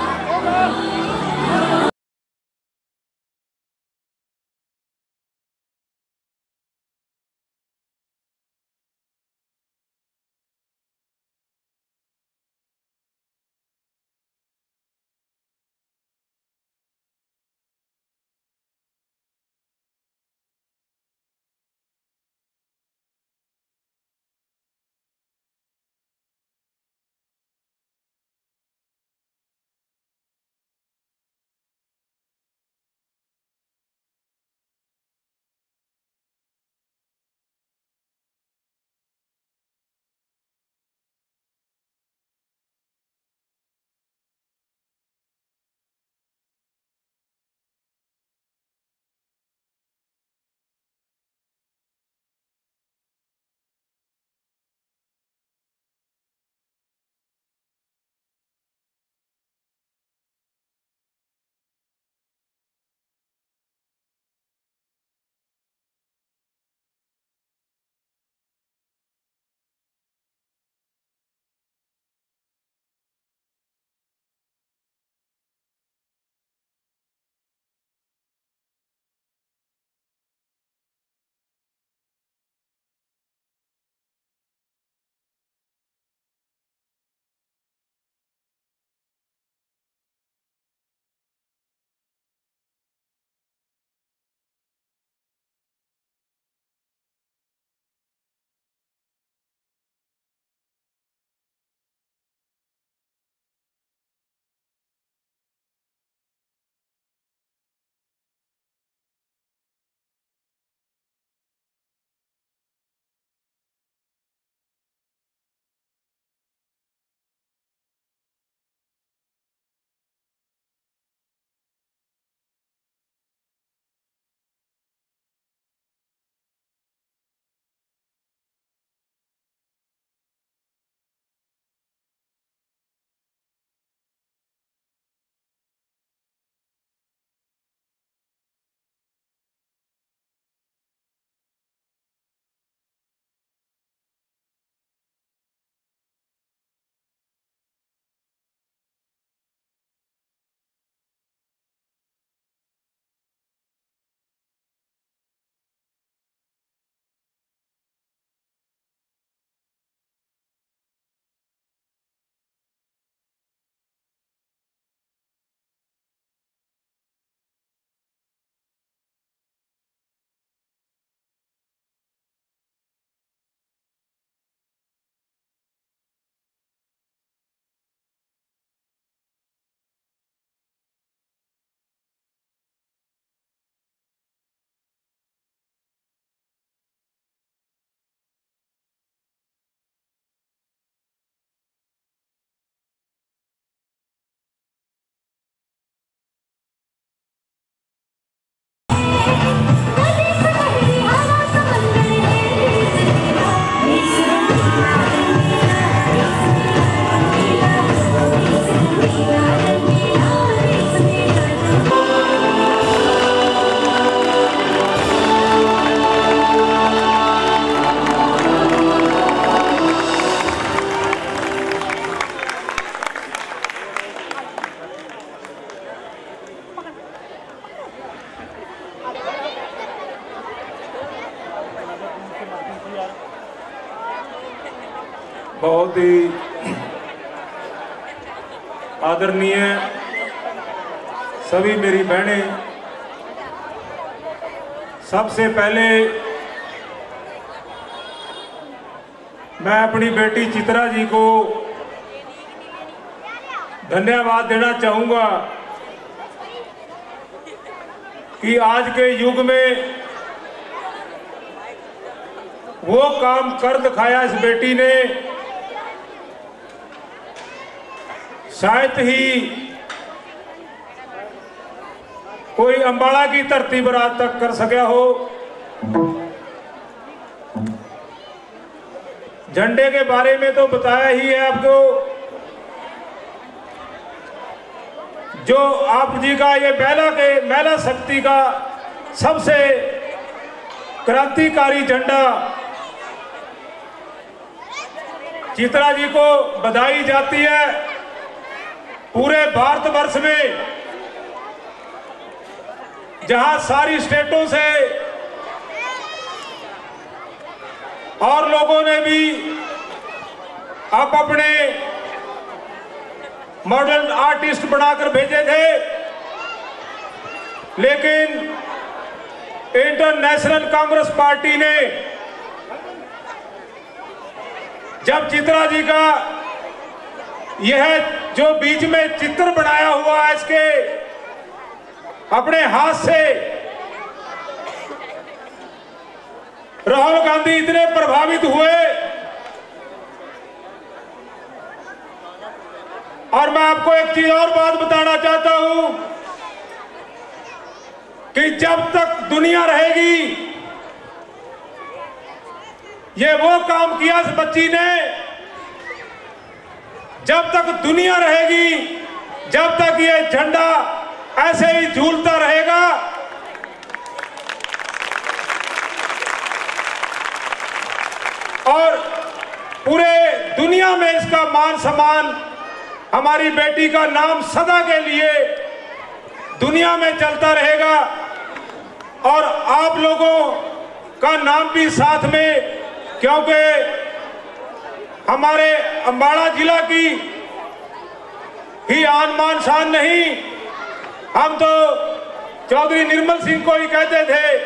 बहुत ही आदरणीय सभी मेरी बहनें, सबसे पहले मैं अपनी बेटी चित्रा जी को धन्यवाद देना चाहूंगा कि आज के युग में वो काम कर दिखाया इस बेटी ने, शायद ही कोई अंबाला की धरती पर आज तक कर सका हो। झंडे के बारे में तो बताया ही है आपको। जो आप जी का ये महिला शक्ति का सबसे क्रांतिकारी झंडा चित्रा जी को बधाई जाती है। पूरे भारतवर्ष में जहां सारी स्टेटों से और लोगों ने भी आप अपने मॉडल आर्टिस्ट बनाकर भेजे थे, लेकिन इंटरनेशनल कांग्रेस पार्टी ने जब चित्रा जी का यह जो बीच में चित्र बनाया हुआ है इसके अपने हाथ से, राहुल गांधी इतने प्रभावित हुए। और मैं आपको एक चीज और बात बताना चाहता हूं कि जब तक दुनिया रहेगी, ये वो काम किया इस बच्ची ने, जब तक दुनिया रहेगी, जब तक ये झंडा ऐसे ही झूलता रहेगा, और पूरे दुनिया में इसका मान सम्मान, हमारी बेटी का नाम सदा के लिए दुनिया में चलता रहेगा। और आप लोगों का नाम भी साथ में, क्योंकि हमारे अंबाला जिला की ही आन मान शान नहीं, हम तो चौधरी निर्मल सिंह को ही कहते थे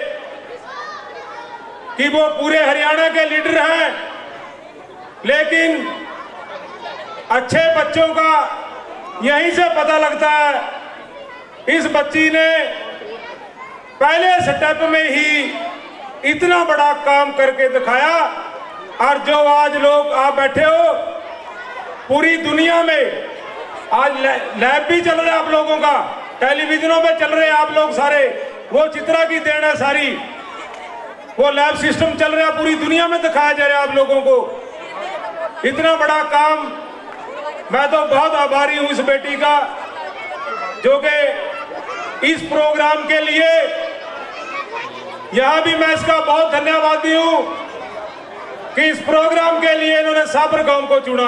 कि वो पूरे हरियाणा के लीडर हैं, लेकिन अच्छे बच्चों का यहीं से पता लगता है। इस बच्ची ने पहले स्टेप में ही इतना बड़ा काम करके दिखाया, और जो आज लोग आप बैठे हो, पूरी दुनिया में आज लैब भी चल रहा है आप लोगों का, टेलीविजनों पे चल रहे हैं आप लोग सारे, वो चित्रा की देन है सारी, वो लैब सिस्टम चल रहा है, पूरी दुनिया में दिखाया जा रहा है आप लोगों को। इतना बड़ा काम, मैं तो बहुत आभारी हूं इस बेटी का, जो कि इस प्रोग्राम के लिए, यहां भी मैं इसका बहुत धन्यवादी हूं कि इस प्रोग्राम के लिए इन्होंने शाहपुर गांव को चुना।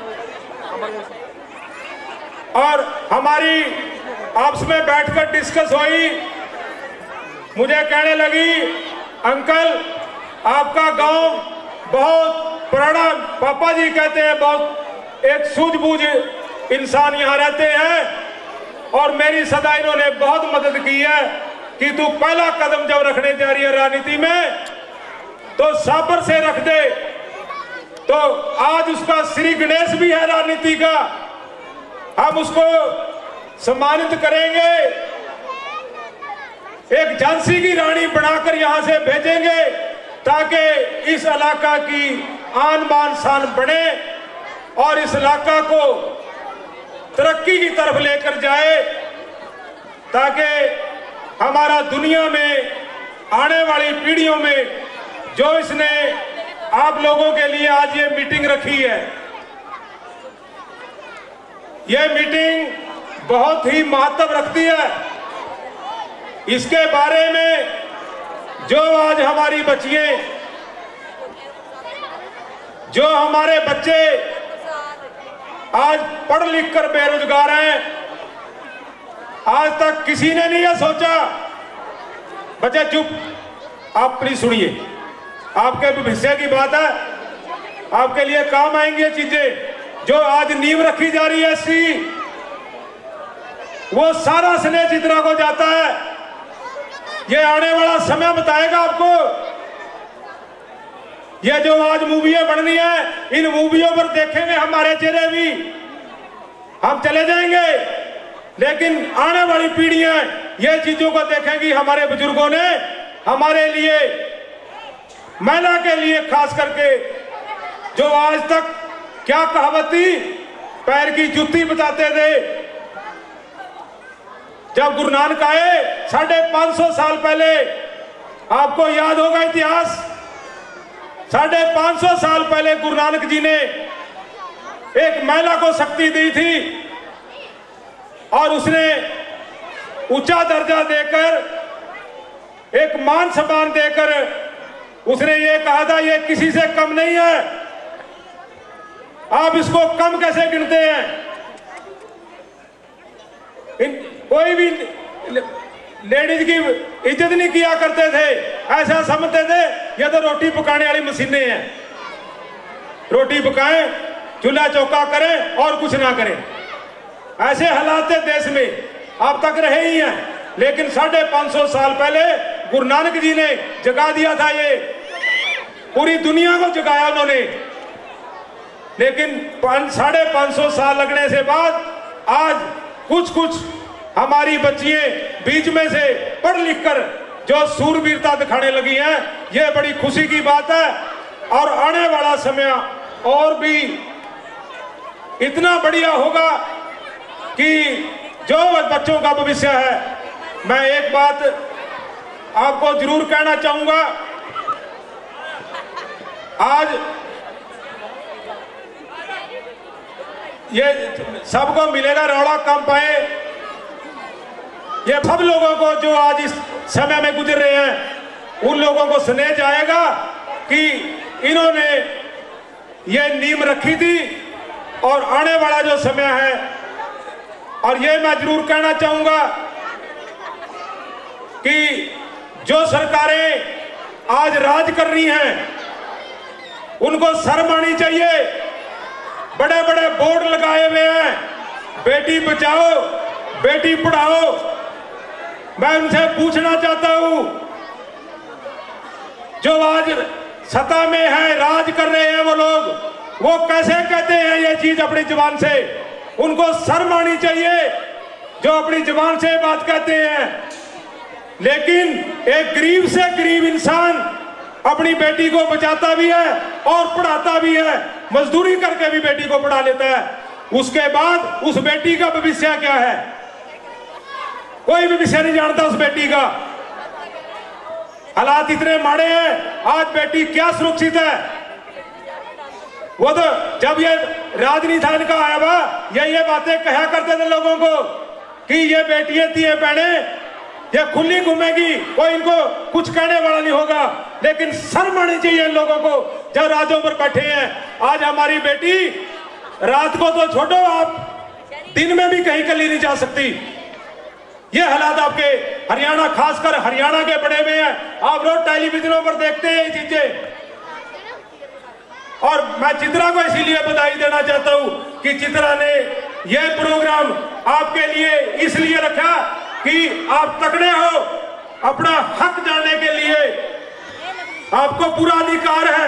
और हमारी आपस में बैठकर डिस्कस हुई, मुझे कहने लगी, अंकल आपका गांव बहुत पुराना, पापा जी कहते हैं बहुत एक सूझबूझ इंसान यहाँ रहते हैं, और मेरी सदा इन्होंने बहुत मदद की है कि तू पहला कदम जब रखने जा रही है राजनीति में, तो शाहपुर से रख दे। तो आज उसका श्री गणेश भी है राजनीति का, हम उसको सम्मानित करेंगे, एक झांसी की रानी बनाकर यहां से भेजेंगे, ताकि इस इलाका की आन बान शान बने और इस इलाका को तरक्की की तरफ लेकर जाए, ताकि हमारा दुनिया में आने वाली पीढ़ियों में, जो इसने आप लोगों के लिए आज ये मीटिंग रखी है, ये मीटिंग बहुत ही महत्व रखती है। इसके बारे में जो आज हमारी बच्चियां, जो हमारे बच्चे आज पढ़ लिख कर बेरोजगार हैं, आज तक किसी ने नहीं सोचा। बच्चे चुप, आप प्लीज सुनिए, आपके भविष्य की बात है, आपके लिए काम आएंगी ये चीजें। जो आज नींव रखी जा रही है सी, वो सारा स्नेह चित्रा को जाता है। ये आने वाला समय बताएगा आपको। ये जो आज मूवियां बननी है, इन मूवियों पर देखेंगे हमारे चेहरे भी, हम चले जाएंगे, लेकिन आने वाली पीढ़ियां ये चीजों को देखेंगी। हमारे बुजुर्गों ने हमारे लिए, महिला के लिए खास करके, जो आज तक क्या कहावत थी, पैर की जुत्ती बताते थे। जब गुरु नानक आए 550 साल पहले, आपको याद होगा इतिहास, 550 साल पहले गुरु नानक जी ने एक महिला को शक्ति दी थी। और उसने ऊंचा दर्जा देकर, एक मान सम्मान देकर उसने ये कहा था ये किसी से कम नहीं है। आप इसको कम कैसे गिनते हैं? कोई भी लेडीज की इज्जत नहीं किया करते थे, ऐसा समझते थे ये तो रोटी पकाने वाली मशीनें हैं, रोटी पकाएं, चूल्हा चौका करें और कुछ ना करें। ऐसे हालात थे देश में, अब तक रहे ही हैं। लेकिन 550 साल पहले गुरु नानक जी ने जगा दिया था, ये पूरी दुनिया को जगाया उन्होंने। लेकिन 550 साल लगने से बाद आज कुछ हमारी बच्चियां बीच में से पढ़ लिख कर जो सूरवीरता दिखाने लगी हैं, ये बड़ी खुशी की बात है। और आने वाला समय और भी इतना बढ़िया होगा कि जो बच्चों का भविष्य है। मैं एक बात आपको जरूर कहना चाहूंगा, आज ये सबको मिलेगा, रौला कम पाए। ये सब लोगों को जो आज इस समय में गुजर रहे हैं, उन लोगों को स्नेह जाएगा कि इन्होंने ये नींव रखी थी और आने वाला जो समय है। और ये मैं जरूर कहना चाहूंगा कि जो सरकारें आज राज कर रही हैं, उनको शर्म आनी चाहिए। बड़े बड़े बोर्ड लगाए हुए हैं, बेटी बचाओ बेटी पढ़ाओ। मैं उनसे पूछना चाहता हूं, जो आज सत्ता में है, राज कर रहे हैं वो लोग, वो कैसे कहते हैं ये चीज अपनी जुबान से? उनको शर्म आनी चाहिए जो अपनी जुबान से बात कहते हैं। लेकिन एक गरीब से गरीब इंसान अपनी बेटी को बचाता भी है और पढ़ाता भी है, मजदूरी करके भी बेटी को पढ़ा लेता है। उसके बाद उस बेटी का भविष्य क्या है? कोई भविष्य नहीं जानता उस बेटी का। हालात इतने माड़े हैं, आज बेटी क्या सुरक्षित है? वो तो जब ये राजनीति था इनका आया हुआ, ये बातें कहा करते थे लोगों को कि ये बेटियां थी बहने, ये खुली घूमेगी, कोई इनको कुछ कहने वाला नहीं होगा। लेकिन शर्म आनी चाहिए इन लोगों को जब राजों पर बैठे हैं। आज हमारी बेटी रात को तो छोड़ो, आप दिन में भी कहीं कली नहीं जा सकती। ये हालात आपके हरियाणा, खासकर हरियाणा के बड़े में है। आप रोज टेलीविजनों पर देखते हैं ये चीजें। और मैं चित्रा को इसीलिए बधाई देना चाहता हूं कि चित्रा ने यह प्रोग्राम आपके लिए इसलिए रखा कि आप तगड़े हो, अपना हक जानने के लिए आपको पूरा अधिकार है,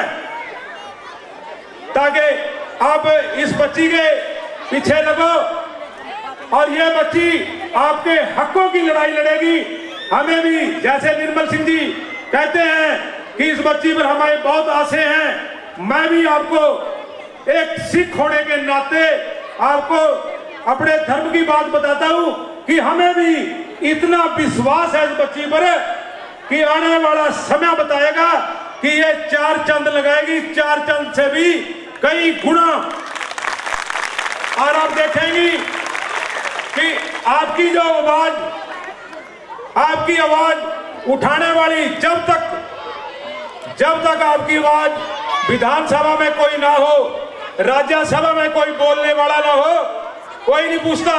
ताकि आप इस बच्ची के पीछे लगो और ये बच्ची आपके हकों की लड़ाई लड़ेगी। हमें भी, जैसे निर्मल सिंह जी कहते हैं कि इस बच्ची पर हमारे बहुत आशे हैं, मैं भी आपको एक सिख होने के नाते आपको अपने धर्म की बात बताता हूं कि हमें भी इतना विश्वास है इस बच्ची पर कि आने वाला समय बताएगा कि ये 4 चंद लगाएगी, 4 चंद से भी कई गुना। और आप देखेंगी कि आपकी जो आवाज, आपकी आवाज उठाने वाली, जब तक आपकी आवाज विधानसभा में कोई ना हो, राज्यसभा में कोई बोलने वाला ना हो, कोई नहीं पूछता,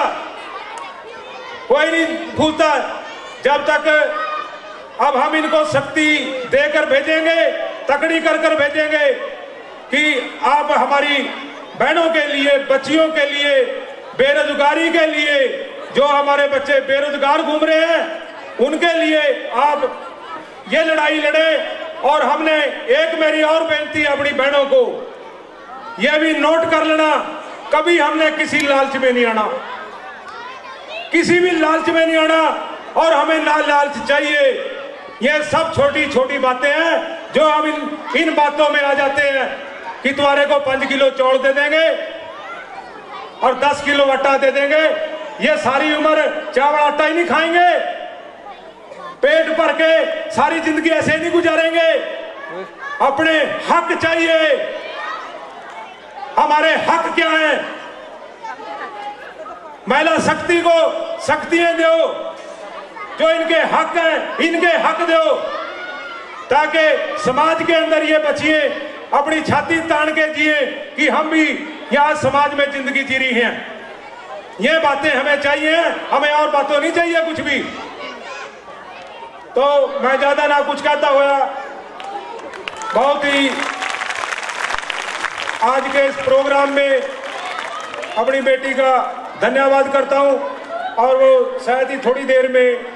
जब तक अब हम इनको शक्ति देकर भेजेंगे, तकड़ी कर भेजेंगे कि आप हमारी बहनों के लिए, बच्चियों के लिए, बेरोजगारी के लिए, जो हमारे बच्चे बेरोजगार घूम रहे हैं उनके लिए आप ये लड़ाई लड़े। और हमने एक, मेरी और बेनती है अपनी बहनों को, यह भी नोट कर लेना, कभी हमने किसी लालच में नहीं आना, किसी भी लालच में नहीं आना। और हमें ना लालच चाहिए। ये सब छोटी छोटी बातें हैं जो हम इन बातों में आ जाते हैं कि तुम्हारे को 5 किलो चौल दे देंगे और 10 किलो आटा दे देंगे। ये सारी उम्र चावल आटा ही नहीं खाएंगे, पेट भर के सारी जिंदगी ऐसे नहीं गुजारेंगे। अपने हक चाहिए। हमारे हक क्या है? महिला शक्ति को शक्तियां दो, जो इनके हक हैं इनके हक दो, ताकि समाज के अंदर ये बचिए अपनी छाती तान के जिए कि हम भी यहाँ समाज में जिंदगी जी रही हैं। ये बातें हमें चाहिए, हमें और बातों नहीं चाहिए कुछ भी। तो मैं ज्यादा ना कुछ कहता हुआ बहुत ही आज के इस प्रोग्राम में अपनी बेटी का धन्यवाद करता हूं, और वो शायद ही थोड़ी देर में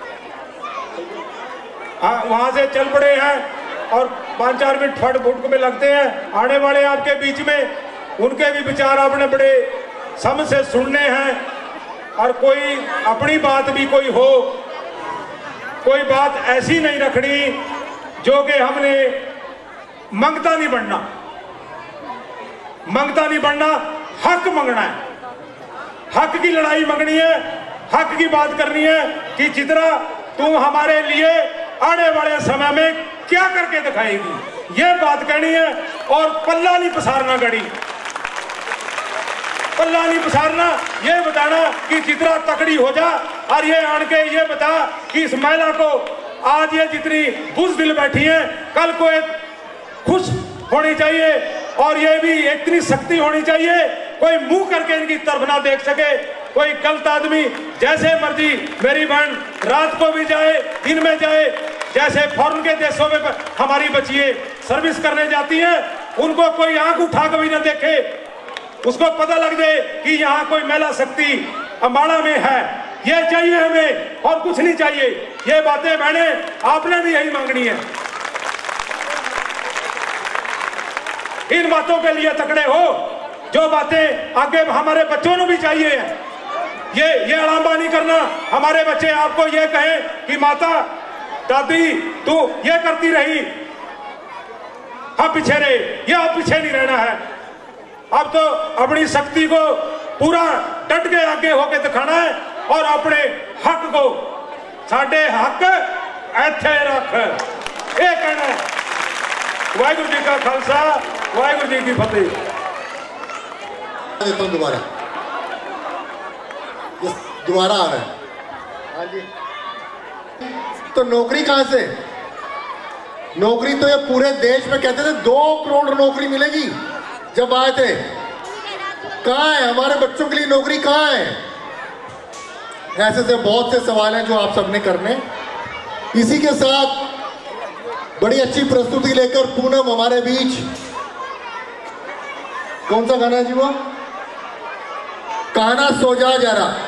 वहां से चल पड़े हैं और 5-4 मिनट फट फुट में लगते हैं आने वाले आपके बीच में। उनके भी विचार आपने बड़े समझ से सुनने हैं, और कोई अपनी बात भी कोई हो, कोई बात ऐसी नहीं रखनी जो कि हमने मंगता नहीं बनना, मंगता नहीं बनना, हक मंगना है, हक की लड़ाई मंगनी है, हक की बात करनी है कि चित्रा तू हमारे लिए आने वाले समय में क्या करके दिखाएगी, ये बात कहनी है। और पल्ला नहीं पसारना, गड़ी पल्ला नहीं पसारना, ये बताना कि चित्रा तकड़ी हो जा, और ये आन के ये बता कि इस महिला को आज ये जितनी बुज़दिल बैठी है, कल को एक खुश होनी चाहिए, और ये भी इतनी शक्ति होनी चाहिए कोई मुंह करके इनकी तरफ ना देख सके। कोई गलत आदमी जैसे मर्जी, मेरी बहन रात को भी जाए दिन में जाए, जैसे फॉरेन के देशों में हमारी बच्चियां सर्विस करने जाती हैं, उनको कोई आंख उठा के भी ना देखे, उसको पता लग जाए कि यहाँ कोई महिला शक्ति अम्बाला में है। ये चाहिए हमें, और कुछ नहीं चाहिए। ये बातें बहने आपने भी यही मांगनी है। इन बातों के लिए तकड़े हो, जो बातें आगे हमारे बच्चों को भी चाहिए। ये अड़ाम्बा नहीं करना, हमारे बच्चे आपको ये कहें कि माता दादी तू ये करती रही, हम पीछे रहे, ये अब पीछे नहीं रहना है। अब तो अपनी शक्ति को पूरा डट के आगे होके दिखाना है, और अपने हक को, साडे हक ऐथे रख, ये कहना है। वाहिगुरु जी का खालसा, वाहिगुरु जी की फतेह। देता हूं दोबारा, दोबारा आ रहा है। हाँ जी, तो नौकरी कहां से? नौकरी तो ये पूरे देश में कहते थे 2 करोड़ नौकरी मिलेगी जब आए थे। कहां है हमारे बच्चों के लिए नौकरी, कहां है? ऐसे से बहुत से सवाल हैं जो आप सबने करने। इसी के साथ बड़ी अच्छी प्रस्तुति लेकर पूनम हमारे बीच, कौन सा गाना है जी वो? कहना सो जा जरा।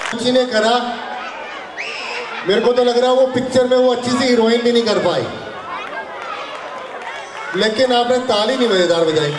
किसी ने करा, मेरे को तो लग रहा है वो पिक्चर में वो अच्छी सी हीरोइन भी नहीं कर पाई, लेकिन आपने ताली नहीं मजेदार बजाई।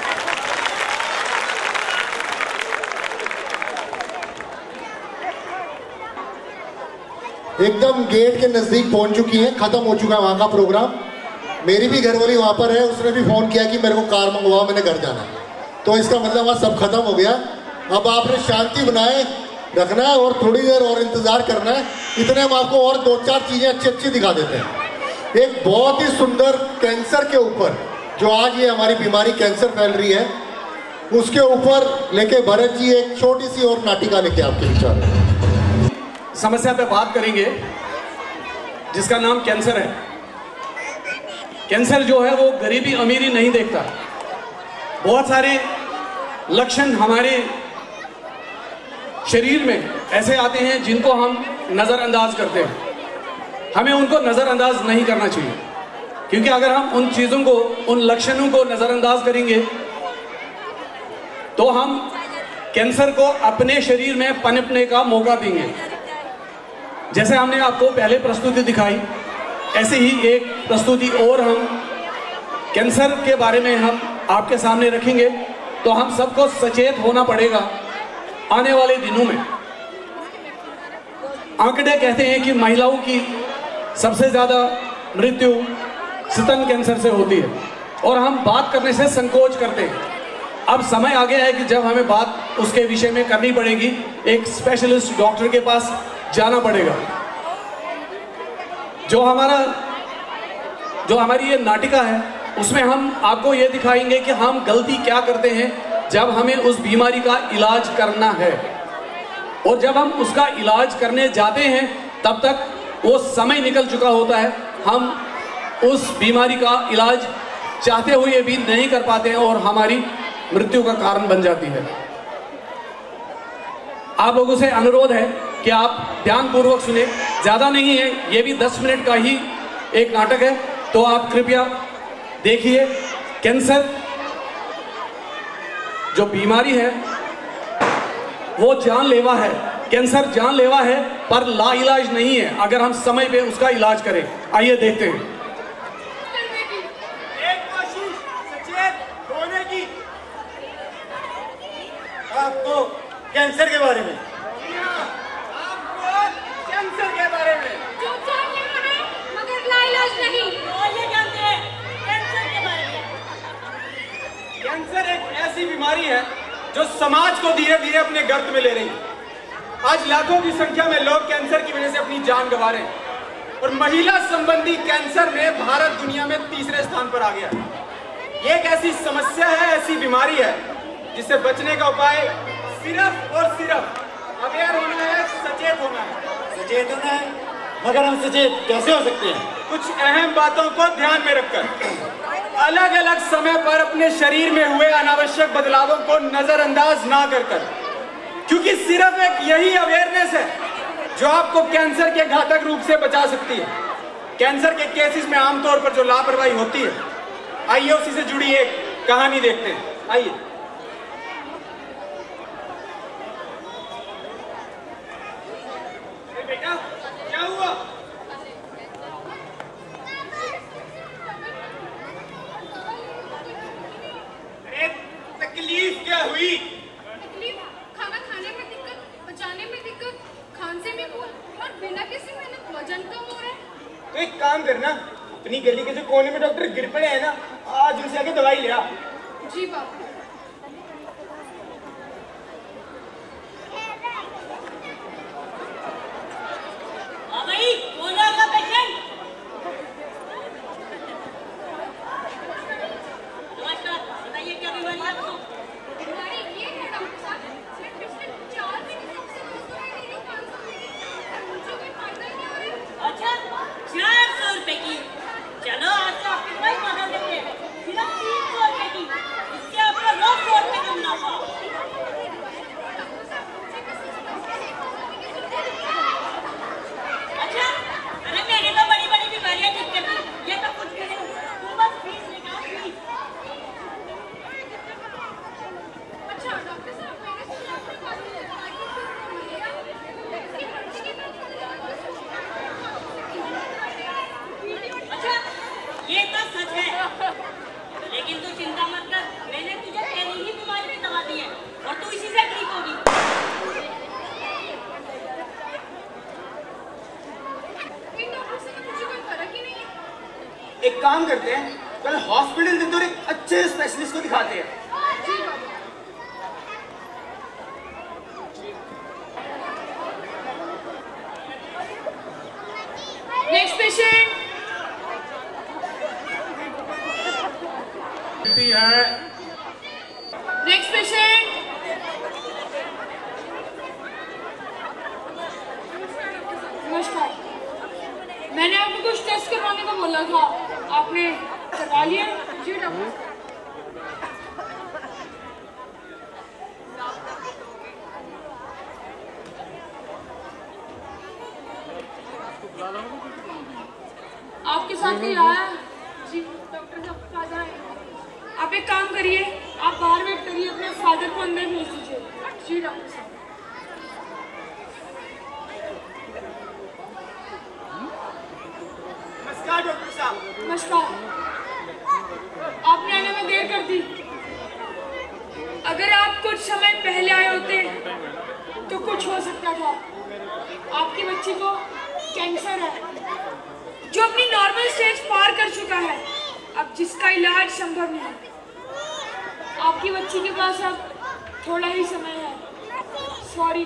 एकदम गेट के नजदीक पहुंच चुकी है, खत्म हो चुका है वहां का प्रोग्राम। मेरी भी घरवाली वहां पर है, उसने भी फोन किया कि मेरे को कार मंगवाओ, मैंने घर जाना। तो इसका मतलब वहां सब खत्म हो गया। अब आपने शांति बनाए रखना है और थोड़ी देर और इंतजार करना है। इतने हम आपको और 2-4 चीजें अच्छी अच्छी दिखा देते हैं। एक बहुत ही सुंदर कैंसर के ऊपर, जो आज ये हमारी बीमारी कैंसर फैल रही है, उसके ऊपर लेके भरत जी एक छोटी सी और नाटिका लेके आपके विचार समस्या पे बात करेंगे जिसका नाम कैंसर है। कैंसर जो है वो गरीबी अमीरी नहीं देखता। बहुत सारे लक्षण हमारे शरीर में ऐसे आते हैं जिनको हम नज़रअंदाज करते हैं। हमें उनको नज़रअंदाज नहीं करना चाहिए, क्योंकि अगर हम उन चीज़ों को, उन लक्षणों को नज़रअंदाज करेंगे तो हम कैंसर को अपने शरीर में पनपने का मौका देंगे। जैसे हमने आपको पहले प्रस्तुति दिखाई, ऐसे ही एक प्रस्तुति और हम कैंसर के बारे में हम आपके सामने रखेंगे। तो हम सबको सचेत होना पड़ेगा आने वाले दिनों में। आंकड़े कहते हैं कि महिलाओं की सबसे ज़्यादा मृत्यु स्तन कैंसर से होती है, और हम बात करने से संकोच करते हैं। अब समय आ गया है कि जब हमें बात उसके विषय में करनी पड़ेगी, एक स्पेशलिस्ट डॉक्टर के पास जाना पड़ेगा। जो हमारी ये नाटिका है, उसमें हम आपको ये दिखाएंगे कि हम गलती क्या करते हैं जब हमें उस बीमारी का इलाज करना है, और जब हम उसका इलाज करने जाते हैं तब तक वो समय निकल चुका होता है। हम उस बीमारी का इलाज चाहते हुए भी नहीं कर पाते हैं और हमारी मृत्यु का कारण बन जाती है। आप लोगों से अनुरोध है कि आप ध्यानपूर्वक सुने। ज़्यादा नहीं है, ये भी 10 मिनट का ही एक नाटक है, तो आप कृपया देखिए। कैंसर जो बीमारी है वो जानलेवा है। कैंसर जानलेवा है पर लाइलाज नहीं है अगर हम समय पे उसका इलाज करें। आइए देखते हैं। एक कोशिश सचेत होने की। आपको कैंसर के बारे में, कैंसर के बारे में जो जानलेवा है मगर लाइलाज नहीं। ये जानते हैं कैंसर के बारे में। कैंसर एक ऐसी बीमारी है जो समाज को धीरे धीरे अपने गर्त में ले रही है। आज लाखों की संख्या में लोग कैंसर की वजह से अपनी जान गंवा रहे हैं, और महिला संबंधी कैंसर में भारत दुनिया में 3रे स्थान पर आ गया है। ये एक ऐसी समस्या है, ऐसी बीमारी है जिससे बचने का उपाय सिर्फ और सिर्फ अवेयर होना है, सचेत होना है। सचेत होना है, मगर हम सचेत कैसे हो सकते हैं? कुछ अहम बातों को ध्यान में रखकर अलग अलग समय पर अपने शरीर में हुए अनावश्यक बदलावों को नजरअंदाज ना कर, क्योंकि सिर्फ एक यही अवेयरनेस है जो आपको कैंसर के घातक रूप से बचा सकती है। कैंसर के केसेस में आमतौर पर जो लापरवाही होती है, आइए उसी से जुड़ी एक कहानी देखते हैं। आइए। बेटा क्या हुआ? अरे तकलीफ क्या हुई? तकलीफ खाना खाने में दिक्कत, पचाने में दिक्कत, खांसी में खून, और बिना किसी मेहनत वजन कम हो रहा है। तो एक काम करना, अपनी गली के जो कोने में डॉक्टर गिर पड़े हैं ना, आज उनसे आके दवाई ले आ। जी बाबू। भाई कोना का पेशेंट। नमस्कार, बताइए क्या बीमारी है आपको? बीमारी ये है डॉक्टर साहब, मैं पिछले 4 महीने से दवाई ले रही हूं, 500 की, मुझे कोई फायदा नहीं हो रहा। अच्छा, 400 रुपए की। चलो आज तो आपकी दवाई मंगा देते हैं, सिर्फ 300 रुपए की। इससे आपको तो सच है, लेकिन तू चिंता मत कर, मैंने तुझे तेरी ही बीमारी की दवा दी है और तू इसी से ठीक होगी। इन डॉक्टर से तो मुझे कोई फर्क ही नहीं है। एक काम करते हैं, कल हॉस्पिटल चलते और एक अच्छे स्पेशलिस्ट को दिखाते हैं। जी बाबा। Next patient. है नेक्स्ट पेशेंट। नमस्कार, मैंने आपको कुछ टेस्ट करवाने को बोला था, आपने करवा लिया? जी डॉक्टर। आपके साथ कोई आया? जी डॉक्टर साहब फादर आए। आप एक काम करिए, आप बाहर वेट करिए, अपने फादर को अंदर भेज दीजिए। जी डॉक्टर साहब। नमस्कार डॉक्टर साहब। नमस्कार। आपने आने में देर कर दी। अगर आप कुछ समय पहले आए होते तो कुछ हो सकता था। आपकी बच्ची को कैंसर है जो अपनी नॉर्मल स्टेज पार कर चुका है, अब जिसका इलाज संभव नहीं। आपकी बच्ची के पास अब थोड़ा ही समय है। सॉरी।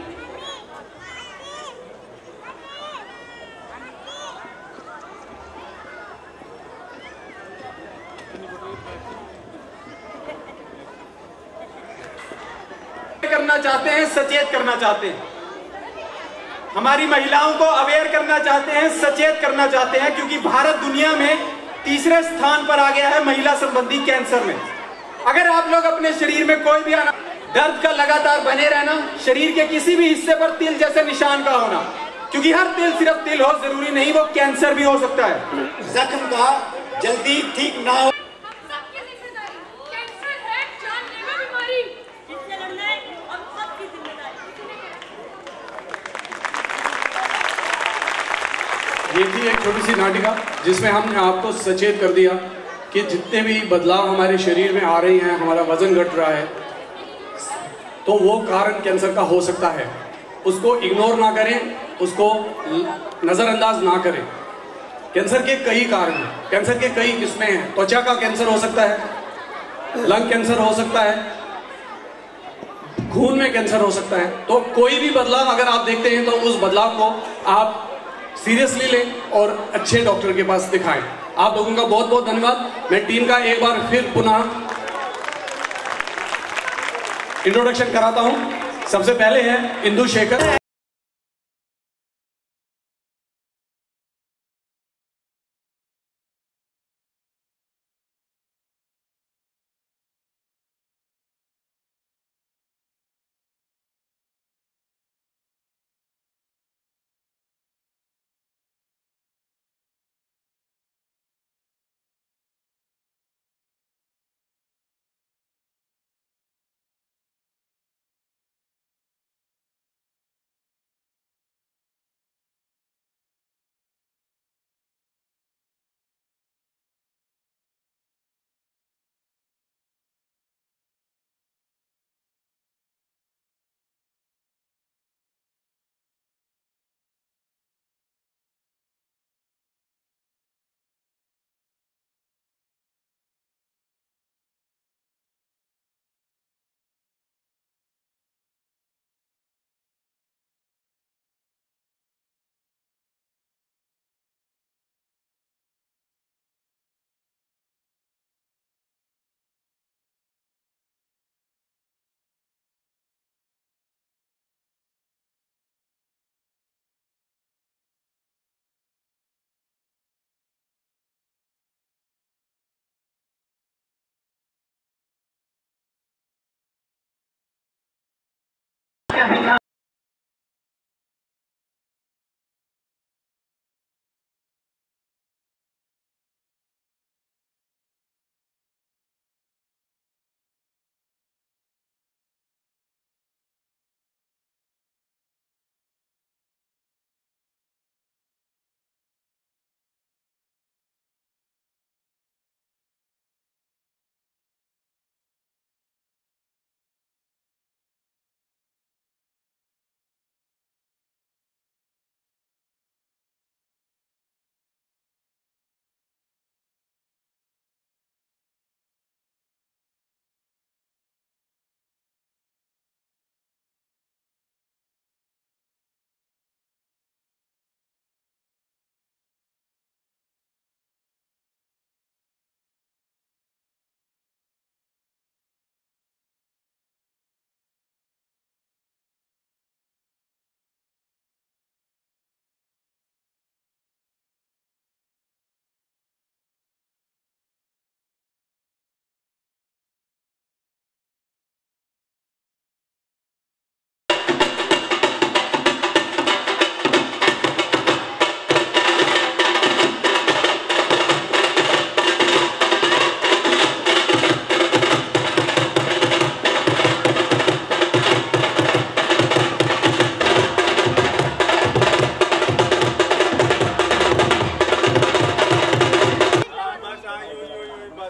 करना चाहते हैं, सचेत करना चाहते हैं, हमारी महिलाओं को अवेयर करना चाहते हैं, सचेत करना चाहते हैं, क्योंकि भारत दुनिया में तीसरे स्थान पर आ गया है महिला संबंधी कैंसर में। अगर आप लोग अपने शरीर में कोई भी दर्द का लगातार बने रहना, शरीर के किसी भी हिस्से पर तिल जैसे निशान का होना, क्योंकि हर तिल सिर्फ तिल हो जरूरी नहीं, वो कैंसर भी हो सकता है। जख्म का जल्दी ठीक ना हो, सबकी जिम्मेदारी। कैंसर है जानलेवा बीमारी, जिससे लड़ना है और सबकी जिम्मेदारी। ये थी एक छोटी सी नाटिका जिसमें हमने आपको सचेत कर दिया कि जितने भी बदलाव हमारे शरीर में आ रहे हैं, हमारा वजन घट रहा है, तो वो कारण कैंसर का हो सकता है। उसको इग्नोर ना करें, उसको नज़रअंदाज ना करें। कैंसर के कई कारण हैं, कैंसर के कई किस्में हैं। त्वचा का कैंसर हो सकता है, लंग कैंसर हो सकता है, खून में कैंसर हो सकता है। तो कोई भी बदलाव अगर आप देखते हैं तो उस बदलाव को आप सीरियसली लें और अच्छे डॉक्टर के पास दिखाएं। आप लोगों का बहुत बहुत धन्यवाद। मैं टीम का एक बार फिर पुनः इंट्रोडक्शन कराता हूं। सबसे पहले है इंदु शेखर।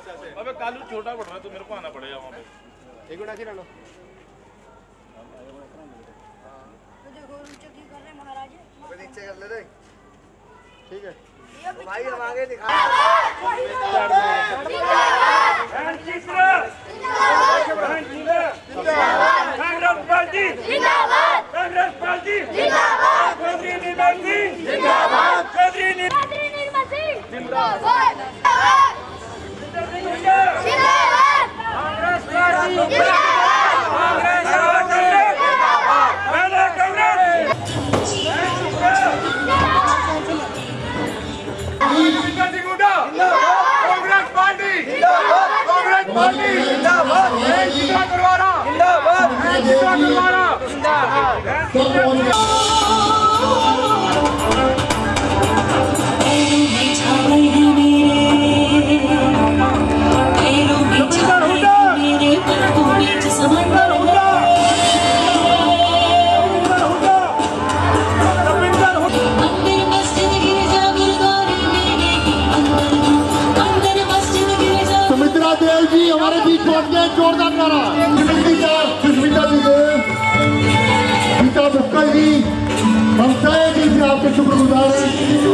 अबे कालू छोटा पड़ रहा है तो मेरे को आना पड़ेगा वहाँ पे। एक मिनट आखिर आना। ठीक है भाई हम आगे दिखा हमारे बीच पहुंच गए। जोरदार नारा सुष्मिता जी गीता बुक्कल जी, हम सारे दिल से आपके शुक्रगुजार हैं।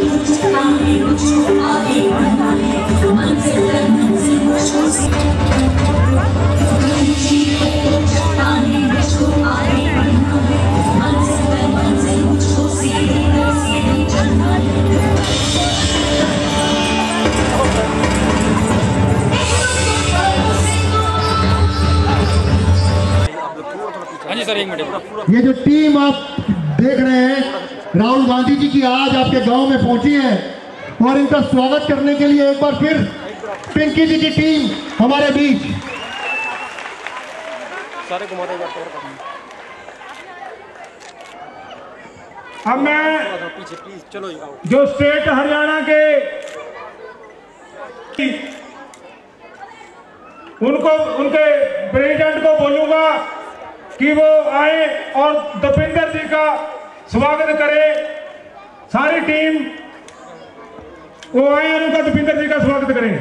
ये जो टीम आप देख रहे हैं राहुल गांधी जी की आज आपके गांव में पहुंची है और इनका स्वागत करने के लिए एक बार फिर पिंकी जी की टीम हमारे बीच। सारे घुमाते अब मैं पीछे प्लीज चलो जो स्टेट हरियाणा के उनके प्रेसिडेंट को बोलूंगा कि वो आए और दीपेंद्र जी का स्वागत करे। सारी टीम वो आए और उनका दीपेंद्र जी का स्वागत करें।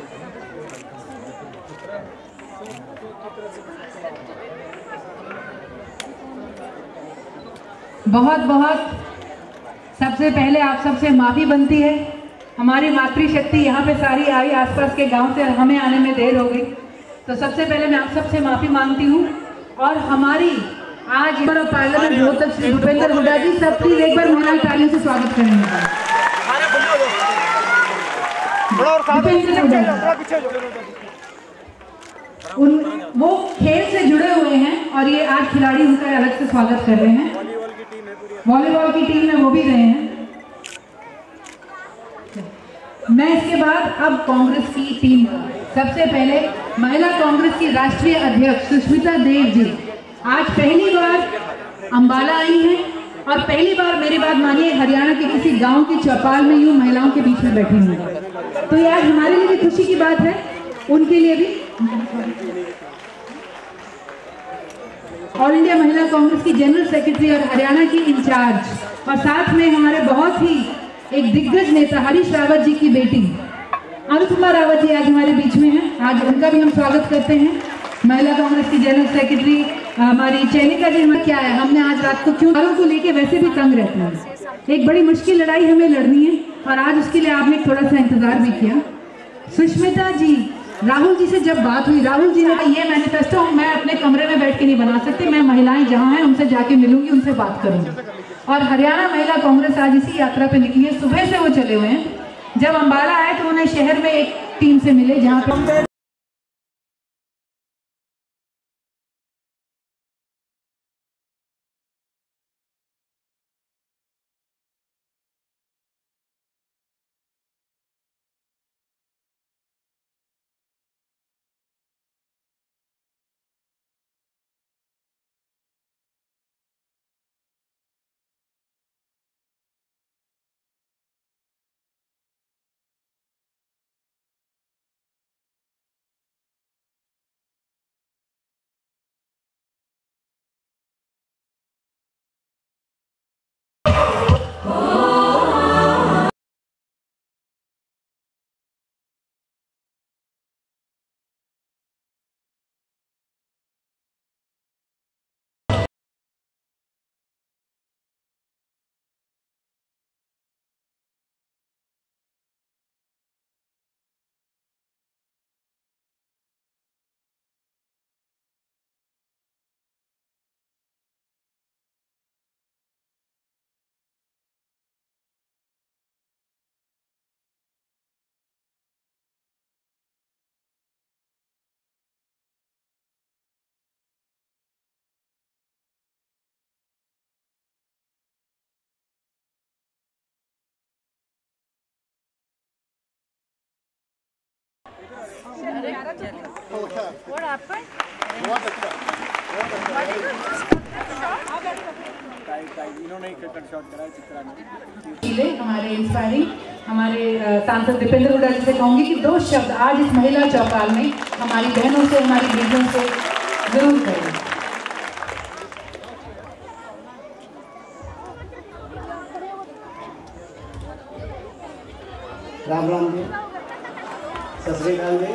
बहुत बहुत सबसे पहले आप सबसे माफी बनती है। हमारी मातृशक्ति यहाँ पे सारी आई, आसपास के गांव से हमें आने में देर हो गई, तो सबसे पहले मैं आप सबसे माफी मांगती हूँ। और हमारी आज पार्लियामेंट रोहतक श्री दीपेंद्र हुडा जी, सब प्लीज एक बार महिला तालियों से स्वागत करेंगे। वो खेल से जुड़े हुए हैं और ये आज खिलाड़ी उनका अलग से स्वागत कर रहे हैं। वॉलीबॉल की टीम में वो भी रहे हैं। मैं इसके बाद अब कांग्रेस की टीम का सबसे पहले महिला कांग्रेस की राष्ट्रीय अध्यक्ष सुष्मिता देव जी आज पहली बार अंबाला आई हैं और पहली बार मेरी बात मानिए हरियाणा के किसी गांव की चौपाल में यूं महिलाओं के बीच में बैठी हुई, तो ये आज हमारे लिए भी खुशी की बात है, उनके लिए भी। ऑल इंडिया महिला कांग्रेस की जनरल सेक्रेटरी और हरियाणा की इंचार्ज और साथ में हमारे बहुत ही एक दिग्गज नेता हरीश रावत जी की बेटी अनुपमा रावत जी आज हमारे बीच में हैं। आज उनका भी हम स्वागत करते हैं। महिला कांग्रेस की जनरल सेक्रेटरी हमारी चैनिका जी, हमें क्या है, हमने आज रात को क्यों को लेके वैसे भी तंग रहते हैं, एक बड़ी मुश्किल लड़ाई हमें लड़नी है और आज उसके लिए आपने थोड़ा सा इंतजार भी किया। सुष्मिता जी, राहुल जी से जब बात हुई, राहुल जी ने कहा ये मैनिफेस्टो मैं अपने कमरे में बैठ के नहीं बना सकती, मैं महिलाएं जहाँ हैं उनसे जाके मिलूंगी, उनसे बात करूंगी। और हरियाणा महिला कांग्रेस आज इसी यात्रा पे निकली है, सुबह से वो चले हुए हैं। जब अंबाला आए तो उन्हें शहर में एक टीम से मिले जहाँ पे हमारे इंस्पायरिंग हमारे सांसद दीपेंद्र हुडा जी से कहूंगी कि 2 शब्द आज इस महिला चौपाल में हमारी बहनों से, हमारी बेटियों से जरूर करें। राम राम जी, सत श्री अकाल जी।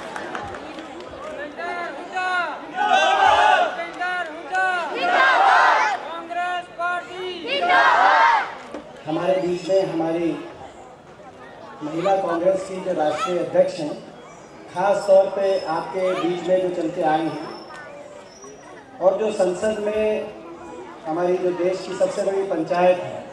हमारे बीच में हमारी महिला कांग्रेस की जो राष्ट्रीय अध्यक्ष हैं, खास तौर पे आपके बीच में जो चलते आए हैं, और जो संसद में हमारी जो देश की सबसे बड़ी पंचायत है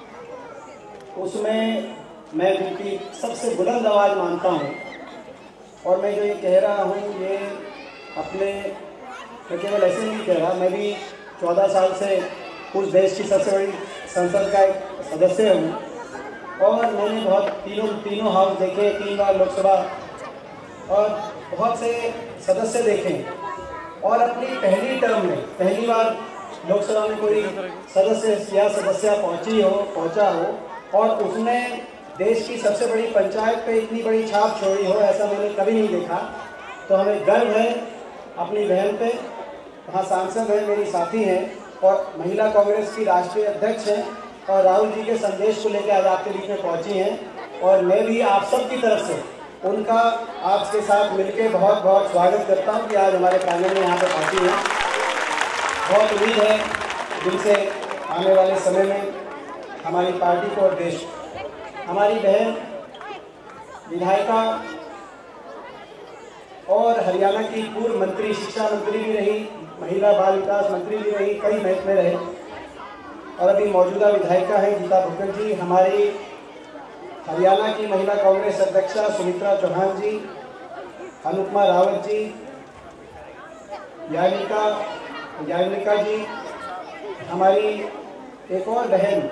उसमें मैं उनकी सबसे बुलंद आवाज़ मानता हूँ। और मैं जो ये कह रहा हूँ ये अपने केवल ऐसे नहीं कह रहा, मैं भी 14 साल से उस देश की सबसे बड़ी संसद का एक सदस्य हूँ और मैंने बहुत तीनों हाउस देखे, 3 बार लोकसभा और बहुत से सदस्य देखे। और अपनी पहली टर्म में पहली बार लोकसभा में कोई सदस्य या सदस्या पहुंचा हो और उसने देश की सबसे बड़ी पंचायत पे इतनी बड़ी छाप छोड़ी हो, ऐसा मैंने कभी नहीं देखा। तो हमें गर्व है अपनी बहन पे। वहाँ सांसद हैं, मेरी साथी हैं और महिला कांग्रेस की राष्ट्रीय अध्यक्ष हैं और राहुल जी के संदेश को लेकर आज आपके बीच में पहुँची हैं। और मैं भी आप सब की तरफ से उनका आपके साथ मिलके बहुत बहुत स्वागत करता हूँ कि आज हमारे प्रांगण में यहाँ पर पहुँची हैं। बहुत उम्मीद है जिनसे आने वाले समय में हमारी पार्टी को और देश, हमारी बहन विधायिका और हरियाणा की पूर्व मंत्री, शिक्षा मंत्री भी रही, महिला बाल विकास मंत्री भी रही, कई महकमे रहे और अभी मौजूदा विधायिका है गीता भुक्कड़ जी, हमारी हरियाणा की महिला कांग्रेस अध्यक्षा सुमित्रा चौहान जी, अनुपमा रावत जी, यामिका जी, हमारी एक और बहन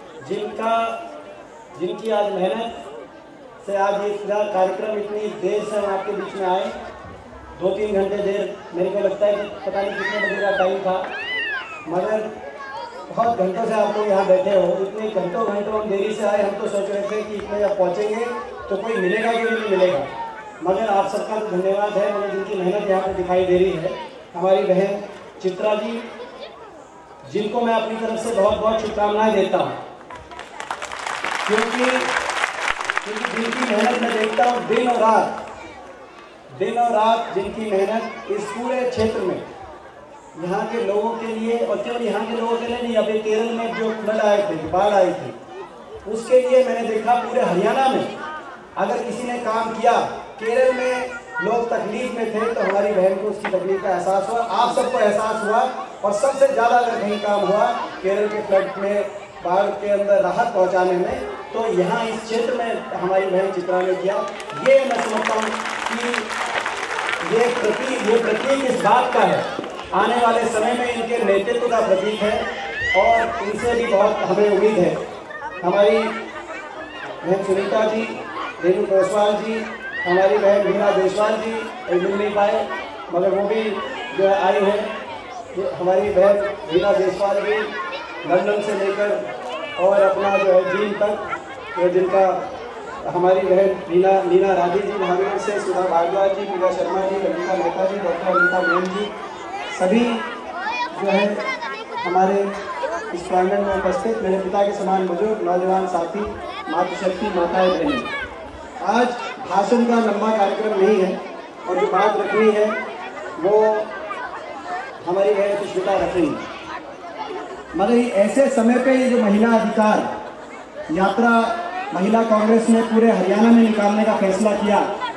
जिनकी आज मेहनत से आज ये पूरा कार्यक्रम इतनी देर से हम आपके बीच में आए, 2-3 घंटे देर, मेरे को लगता है कि पता नहीं कितने बजे का टाइम था, मगर बहुत घंटों से आप लोग यहाँ बैठे हो। इतने घंटों हम देरी से आए, हम तो सोच रहे थे कि इतने जब पहुँचेंगे तो कोई मिलेगा कि नहीं मिलेगा, मगर आप सबका तो धन्यवाद है। मगर जिनकी मेहनत यहाँ पर दिखाई दे रही है, हमारी बहन चित्रा जी, जिनको मैं अपनी तरफ से बहुत बहुत शुभकामनाएं देता हूँ, क्योंकि जिनकी मेहनत मैं देखता हूँ दिन और रात जिनकी मेहनत इस पूरे क्षेत्र में यहाँ के लोगों के लिए, और केवल यहाँ के लोगों के लिए नहीं, अभी केरल में जो फ्लड आए थे, बाढ़ आई थी, उसके लिए मैंने देखा पूरे हरियाणा में अगर किसी ने काम किया। केरल में लोग तकलीफ में थे तो हमारी बहन को उसकी तकलीफ का एहसास हुआ, आप सबको एहसास हुआ, और सबसे ज़्यादा अगर कहीं काम हुआ केरल के फ्लड में, बाढ़ के अंदर राहत पहुंचाने में, तो यहाँ इस क्षेत्र में हमारी बहन चित्रा ने किया। ये मैं समझता हूँ कि ये प्रतीक इस बात का है, आने वाले समय में इनके नेतृत्व का प्रतीक है और इनसे भी बहुत हमें उम्मीद है। हमारी बहन सुनीता जी, रेणु कोसवाल जी, हमारी बहन मीना देशवाल जी मिल नहीं पाए, मगर वो भी जो है आई है। हमारी बहन मीना देशवाल जी लंदन से लेकर और अपना जो है जीन तक, जिनका हमारी बहन नीना राधी जी महावीर से, सुधा भारद्वाज जी, पूजा शर्मा जी, ललिता मेहता जी, डॉक्टर अनिता जैन जी, सभी जो है हमारे इस प्रांगण में उपस्थित मेरे पिता के समान बुजुर्ग नौजवान साथी, मातृशक्ति माताएं बहनें। आज भाषण का लंबा कार्यक्रम नहीं है और जो बात रखनी है वो हमारी बहन सुष्मिता रखेंगी, मगर ऐसे समय पे ये जो महिला अधिकार यात्रा महिला कांग्रेस ने पूरे हरियाणा में निकालने का फैसला किया,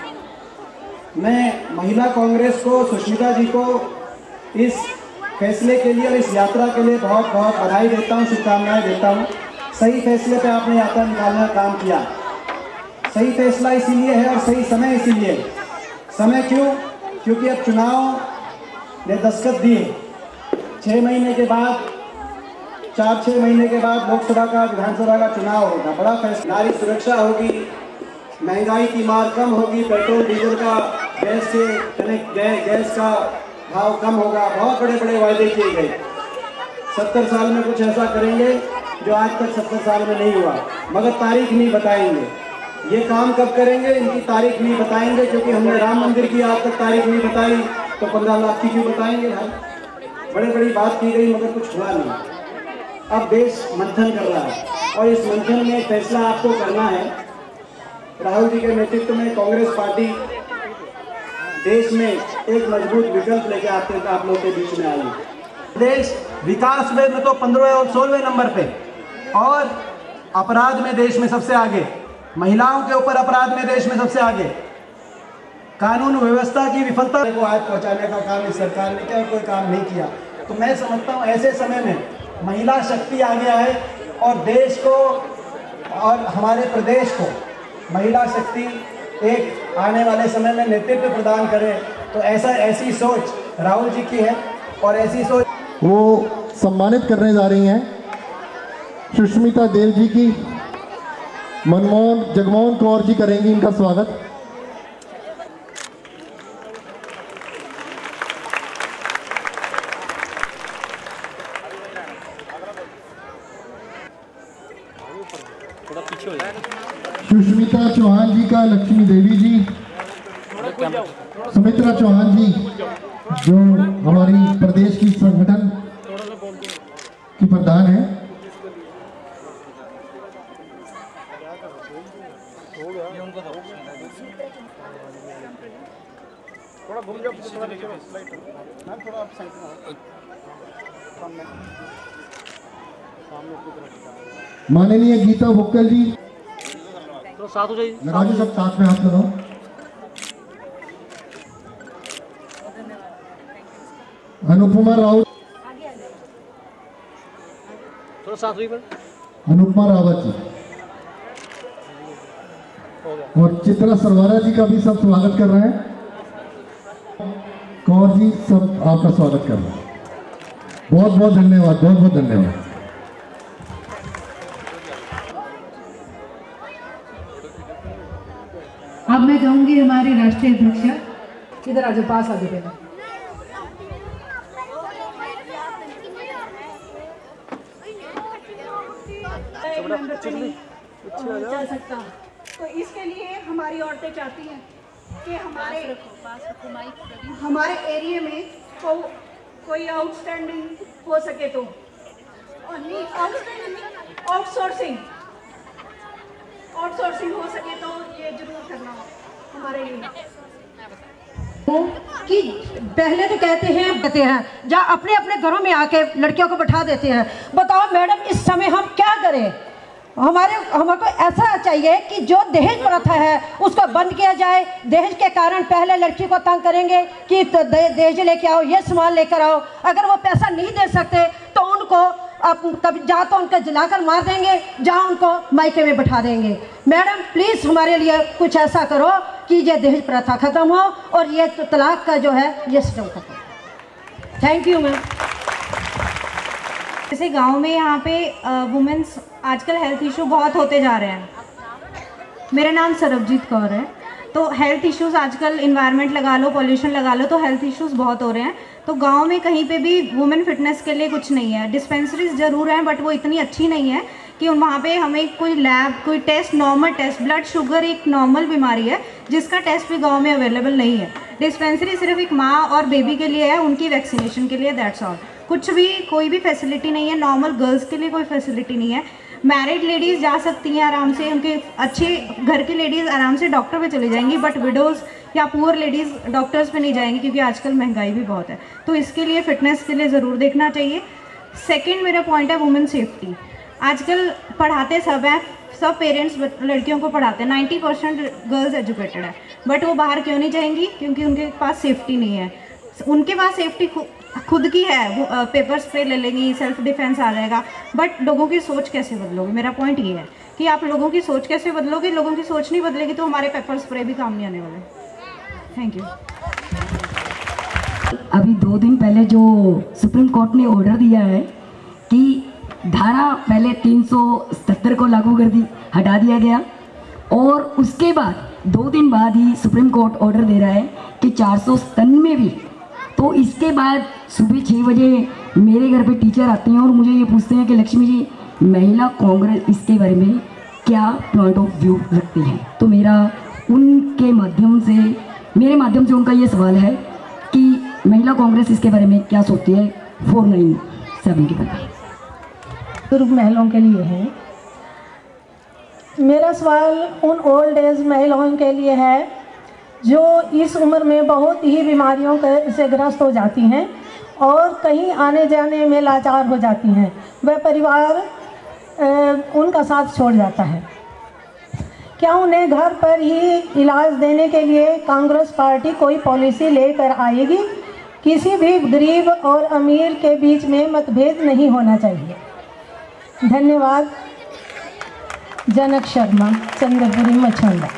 मैं महिला कांग्रेस को, सुष्मिता जी को इस फैसले के लिए और इस यात्रा के लिए बहुत बहुत बधाई देता हूँ, शुभकामनाएं देता हूँ। सही फैसले पे आपने यात्रा निकालने का काम किया, सही फैसला इसीलिए है और सही समय इसीलिए। समय क्यों? क्योंकि अब चुनाव ने दस्तखत दिए, 6 महीने के बाद, 4-6 महीने के बाद लोकसभा का, विधानसभा का चुनाव होगा। बड़ा फैसला, नारी सुरक्षा होगी, महंगाई की मार कम होगी, पेट्रोल डीजल का गैस का भाव कम होगा, बहुत बड़े बड़े वायदे किए गए। 70 साल में कुछ ऐसा करेंगे जो आज तक 70 साल में नहीं हुआ, मगर तारीख नहीं बताएंगे। ये काम कब करेंगे इनकी तारीख नहीं बताएंगे, क्योंकि हमने राम मंदिर की आज तक तारीख नहीं बताई, तो 15 लाख की क्यों बताएंगे भाई? बड़ी बड़ी बात की गई मगर कुछ हुआ नहीं। अब देश मंथन कर रहा है और इस मंथन में फैसला आपको करना है। राहुल जी के नेतृत्व में कांग्रेस पार्टी देश में एक मजबूत विकल्प लेके आप लोगों के बीच में आई। देश विकास में तो 15वें और 16वें नंबर पे, और अपराध में देश में सबसे आगे, महिलाओं के ऊपर अपराध में देश में सबसे आगे, कानून व्यवस्था की विफलता को आज पहुंचाने का काम इस सरकार ने किया, कोई काम नहीं किया। तो मैं समझता हूं ऐसे समय में महिला शक्ति आगे आए और देश को और हमारे प्रदेश को महिला शक्ति एक आने वाले समय में नेतृत्व प्रदान करे। तो ऐसी सोच राहुल जी की है और ऐसी सोच वो सम्मानित करने जा रही हैं सुष्मिता देव जी की। जगमोहन कौर जी करेंगी इनका स्वागत। सुष्मिता चौहान जी का लक्ष्मी देवी जी, सुमित्रा चौहान जी जो हमारी प्रदेश की संगठन की प्रधान है, माननीय गीता बुक्कल जी, तो साथ हो जाइए, राजू सब साथ में हाथ लगाओ। अनुपमा रावत, थोड़ा साथ हुई, अनुपमा रावत जी और चित्रा सरवारा जी का भी सब स्वागत कर रहे हैं। कौर जी सब आपका स्वागत कर रहे हैं। बहुत बहुत धन्यवाद, बहुत बहुत धन्यवाद। अब मैं कहूंगी हमारी राष्ट्रीय अध्यक्ष इधर आज पास आगे पहले। चल सकता, तो इसके लिए हमारी औरतें चाहती हैं कि हमारे एरिया में कोई आउटस्टैंडिंग हो सके तो, और नहीं आउटसोर्सिंग हो सके तो ये जरूर करना हमारे लिए। कि पहले तो कहते हैं जहाँ अपने अपने घरों में आके लड़कियों को बैठा देते हैं। बताओ मैडम इस समय हम क्या करें? हमको ऐसा चाहिए कि जो दहेज प्रथा है उसको बंद किया जाए। दहेज के कारण पहले लड़की को तंग करेंगे कि तो दहेज लेके आओ, ये सामान लेकर आओ। अगर वो पैसा नहीं दे सकते तो उनको कभी जहाँ तो उनको जलाकर मार देंगे, जहाँ उनको मायके में बैठा देंगे। मैडम प्लीज़ हमारे लिए कुछ ऐसा करो कि ये दहेज प्रथा खत्म हो और ये तो तलाक का जो है ये सिस्टम खत्म। Thank you ma'am. जैसे गांव में यहाँ पे वुमेन्स आजकल हेल्थ इशू बहुत होते जा रहे हैं। मेरा नाम सरबजीत कौर है। तो हेल्थ इश्यूज़ आजकल इन्वायरमेंट लगा लो, पॉल्यूशन लगा लो, तो हेल्थ इश्यूज़ बहुत हो रहे हैं। तो गांव में कहीं पे भी वुमेन फिटनेस के लिए कुछ नहीं है। डिस्पेंसरीज ज़रूर हैं बट वो इतनी अच्छी नहीं है कि वहाँ पे हमें कोई लैब, कोई test, normal test, blood sugar एक नॉर्मल बीमारी है जिसका टेस्ट भी गाँव में अवेलेबल नहीं है। डिस्पेंसरी सिर्फ एक माँ और बेबी के लिए है, उनकी वैक्सीनेशन के लिए, दैट्स ऑल। कुछ भी कोई भी फैसिलिटी नहीं है। नॉर्मल गर्ल्स के लिए कोई फैसिलिटी नहीं है। मैरिड लेडीज़ जा सकती हैं आराम से, उनके अच्छे घर की लेडीज़ आराम से डॉक्टर पे चली जाएंगी, बट विडोज़ या पुअर लेडीज़ डॉक्टर्स पे नहीं जाएंगी क्योंकि आजकल महंगाई भी बहुत है। तो इसके लिए फिटनेस के लिए ज़रूर देखना चाहिए। सेकेंड मेरा पॉइंट है वुमेन सेफ्टी। आजकल पढ़ाते सब हैं, सब पेरेंट्स लड़कियों को पढ़ाते हैं। 90% गर्ल्स एजुकेटेड है बट वो बाहर क्यों नहीं जाएंगी? क्योंकि उनके पास सेफ्टी नहीं है। उनके पास सेफ्टी खुद की है, वो पेपर स्प्रे ले लेंगी, सेल्फ डिफेंस आ जाएगा। बट लोगों की सोच कैसे बदलोगे? मेरा पॉइंट ये है कि आप लोगों की सोच कैसे बदलोगे। लोगों की सोच नहीं बदलेगी तो हमारे पेपर स्प्रे भी काम नहीं आने वाले। Thank you. अभी 2 दिन पहले जो सुप्रीम कोर्ट ने ऑर्डर दिया है कि धारा पहले 370 को लागू कर दी, हटा दिया गया, और उसके बाद 2 दिन बाद ही सुप्रीम कोर्ट ऑर्डर दे रहा है कि 497 भी। तो इसके बाद सुबह 6 बजे मेरे घर पे टीचर आते हैं और मुझे ये पूछते हैं कि लक्ष्मी जी, महिला कांग्रेस इसके बारे में क्या पॉइंट ऑफ व्यू रखती है। तो मेरा उनके माध्यम से, मेरे माध्यम से उनका ये सवाल है कि महिला कांग्रेस इसके बारे में क्या सोचती है 497 के बारे में। बुजुर्ग महिलाओं के लिए है। मेरा सवाल उन ओल्ड एज महिलाओं के लिए है जो इस उम्र में बहुत ही बीमारियों से ग्रस्त हो जाती हैं और कहीं आने जाने में लाचार हो जाती हैं। वह परिवार उनका साथ छोड़ जाता है। क्या उन्हें घर पर ही इलाज देने के लिए कांग्रेस पार्टी कोई पॉलिसी लेकर आएगी? किसी भी गरीब और अमीर के बीच में मतभेद नहीं होना चाहिए। धन्यवाद। जनक शर्मा, चंद्रपुरी मछुंडा।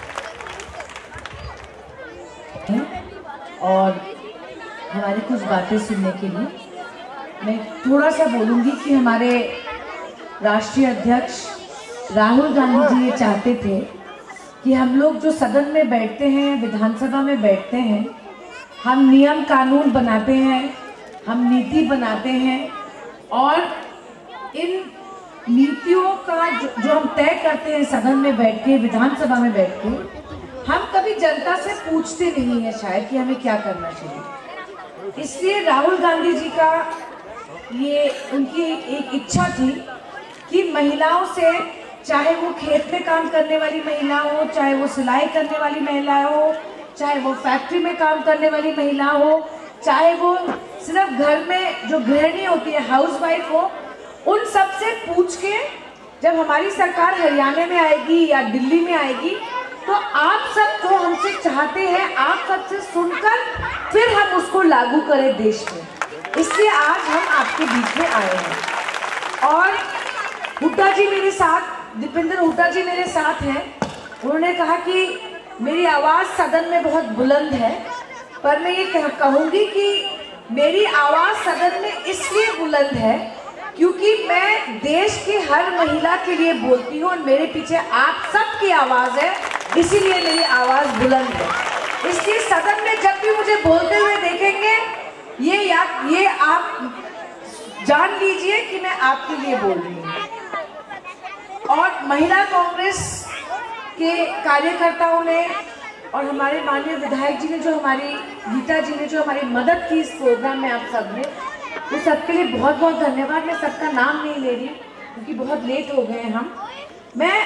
और हमारी कुछ बातें सुनने के लिए मैं थोड़ा सा बोलूँगी कि हमारे राष्ट्रीय अध्यक्ष राहुल गांधी जी ये चाहते थे कि हम लोग जो सदन में बैठते हैं, विधानसभा में बैठते हैं, हम नियम कानून बनाते हैं, हम नीति बनाते हैं और इन नीतियों का जो हम तय करते हैं सदन में बैठ के, विधानसभा में बैठ के, हम कभी जनता से पूछते नहीं हैं शायद कि हमें क्या करना चाहिए। इसलिए राहुल गांधी जी का ये उनकी एक इच्छा थी कि महिलाओं से, चाहे वो खेत में काम करने वाली महिला हो, चाहे वो सिलाई करने वाली महिला हो, चाहे वो फैक्ट्री में काम करने वाली महिला हो, चाहे वो सिर्फ घर में जो गृहिणी होती है, हाउसवाइफ हो, उन सब से पूछ के जब हमारी सरकार हरियाणा में आएगी या दिल्ली में आएगी तो आप सब जो हमसे चाहते हैं, आप सबसे सुनकर फिर हम उसको लागू करें देश में। इसलिए आज हम आपके बीच में आए हैं। और हुड्डा जी मेरे साथ, दीपेंद्र हुड्डा जी मेरे साथ हैं। उन्होंने कहा कि मेरी आवाज़ सदन में बहुत बुलंद है, पर मैं ये कहूँगी कि मेरी आवाज़ सदन में इसलिए बुलंद है क्योंकि मैं देश की हर महिला के लिए बोलती हूँ और मेरे पीछे आप सबकी आवाज़ है, इसीलिए मेरी आवाज़ बुलंद है। इसलिए सदन में जब भी मुझे बोलते हुए देखेंगे, ये आप जान लीजिए कि मैं आपके लिए बोल रही हूँ। और महिला कांग्रेस के कार्यकर्ताओं ने और हमारे माननीय विधायक जी ने, जो हमारी गीता जी ने जो हमारी मदद की इस प्रोग्राम में, आप सब ने, तो सबके लिए बहुत बहुत धन्यवाद। मैं सबका नाम नहीं ले रही क्योंकि बहुत लेट हो गए हम। मैं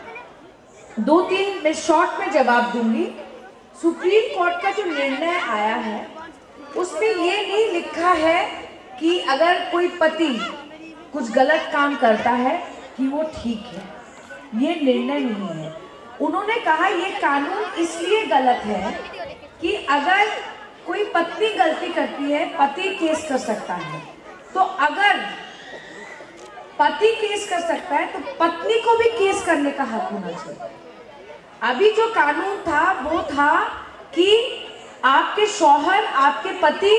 2-3 शॉर्ट में जवाब दूंगी। सुप्रीम कोर्ट का जो निर्णय आया है उसमें ये नहीं लिखा है कि अगर कोई पति कुछ गलत काम करता है कि वो ठीक है, ये निर्णय नहीं है। उन्होंने कहा ये कानून इसलिए गलत है कि अगर कोई पत्नी गलती करती है, पति केस कर सकता है, तो अगर पति केस कर सकता है तो पत्नी को भी केस करने का हक होना चाहिए। अभी जो कानून था वो था कि आपके शौहर, आपके पति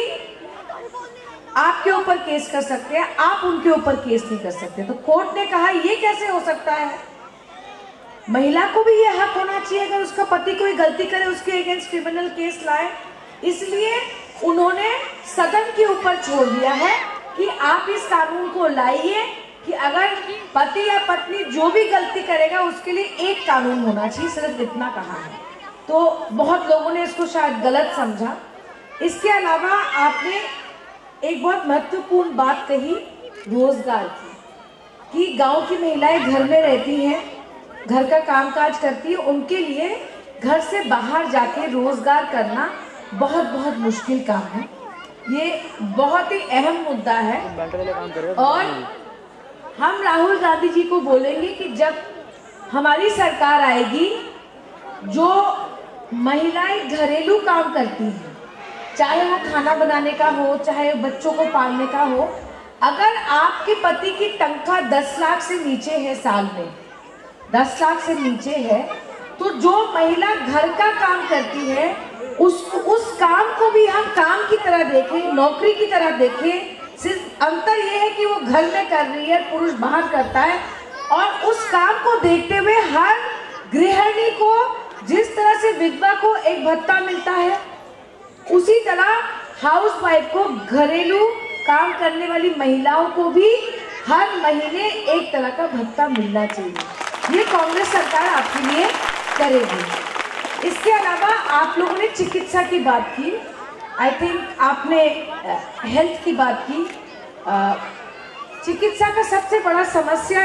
आपके ऊपर केस कर सकते हैं, आप उनके ऊपर केस नहीं कर सकते। तो कोर्ट ने कहा ये कैसे हो सकता है, महिला को भी ये हक होना चाहिए अगर उसका पति कोई गलती करे उसके अगेंस्ट क्रिमिनल केस लाए। इसलिए उन्होंने सदन के ऊपर छोड़ दिया है कि आप इस कानून को लाइए कि अगर पति या पत्नी जो भी गलती करेगा उसके लिए एक कानून होना चाहिए, सिर्फ इतना कहा है। तो बहुत लोगों ने इसको शायद गलत समझा। इसके अलावा आपने एक बहुत महत्वपूर्ण बात कही रोजगार की, कि गांव की महिलाएं घर में रहती हैं, घर का कामकाज करती है, उनके लिए घर से बाहर जाके रोजगार करना बहुत बहुत मुश्किल काम है। ये बहुत ही अहम मुद्दा है और हम राहुल गांधी जी को बोलेंगे कि जब हमारी सरकार आएगी, जो महिलाएं घरेलू काम करती हैं, चाहे वो खाना बनाने का हो, चाहे बच्चों को पालने का हो, अगर आपके पति की तनख्वाह 10 लाख से नीचे है, साल में 10 लाख से नीचे है, तो जो महिला घर का काम करती है उस काम को भी हम काम की तरह देखें, नौकरी की तरह देखें। सिर्फ अंतर ये है कि वो घर में कर रही है, पुरुष बाहर करता है। और उस काम को देखते हुए हर गृहिणी को जिस तरह से विधवा को एक भत्ता मिलता है, उसी तरह हाउस वाइफ को, घरेलू काम करने वाली महिलाओं को भी हर महीने एक तरह का भत्ता मिलना चाहिए। ये कांग्रेस सरकार आपके लिए करेगी। इसके अलावा आप लोगों ने चिकित्सा की बात की, आई थिंक आपने हेल्थ की बात की। चिकित्सा का सबसे बड़ी समस्या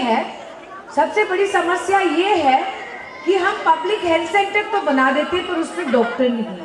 ये है कि हम पब्लिक हेल्थ सेंटर तो बना देते हैं, पर उसमें डॉक्टर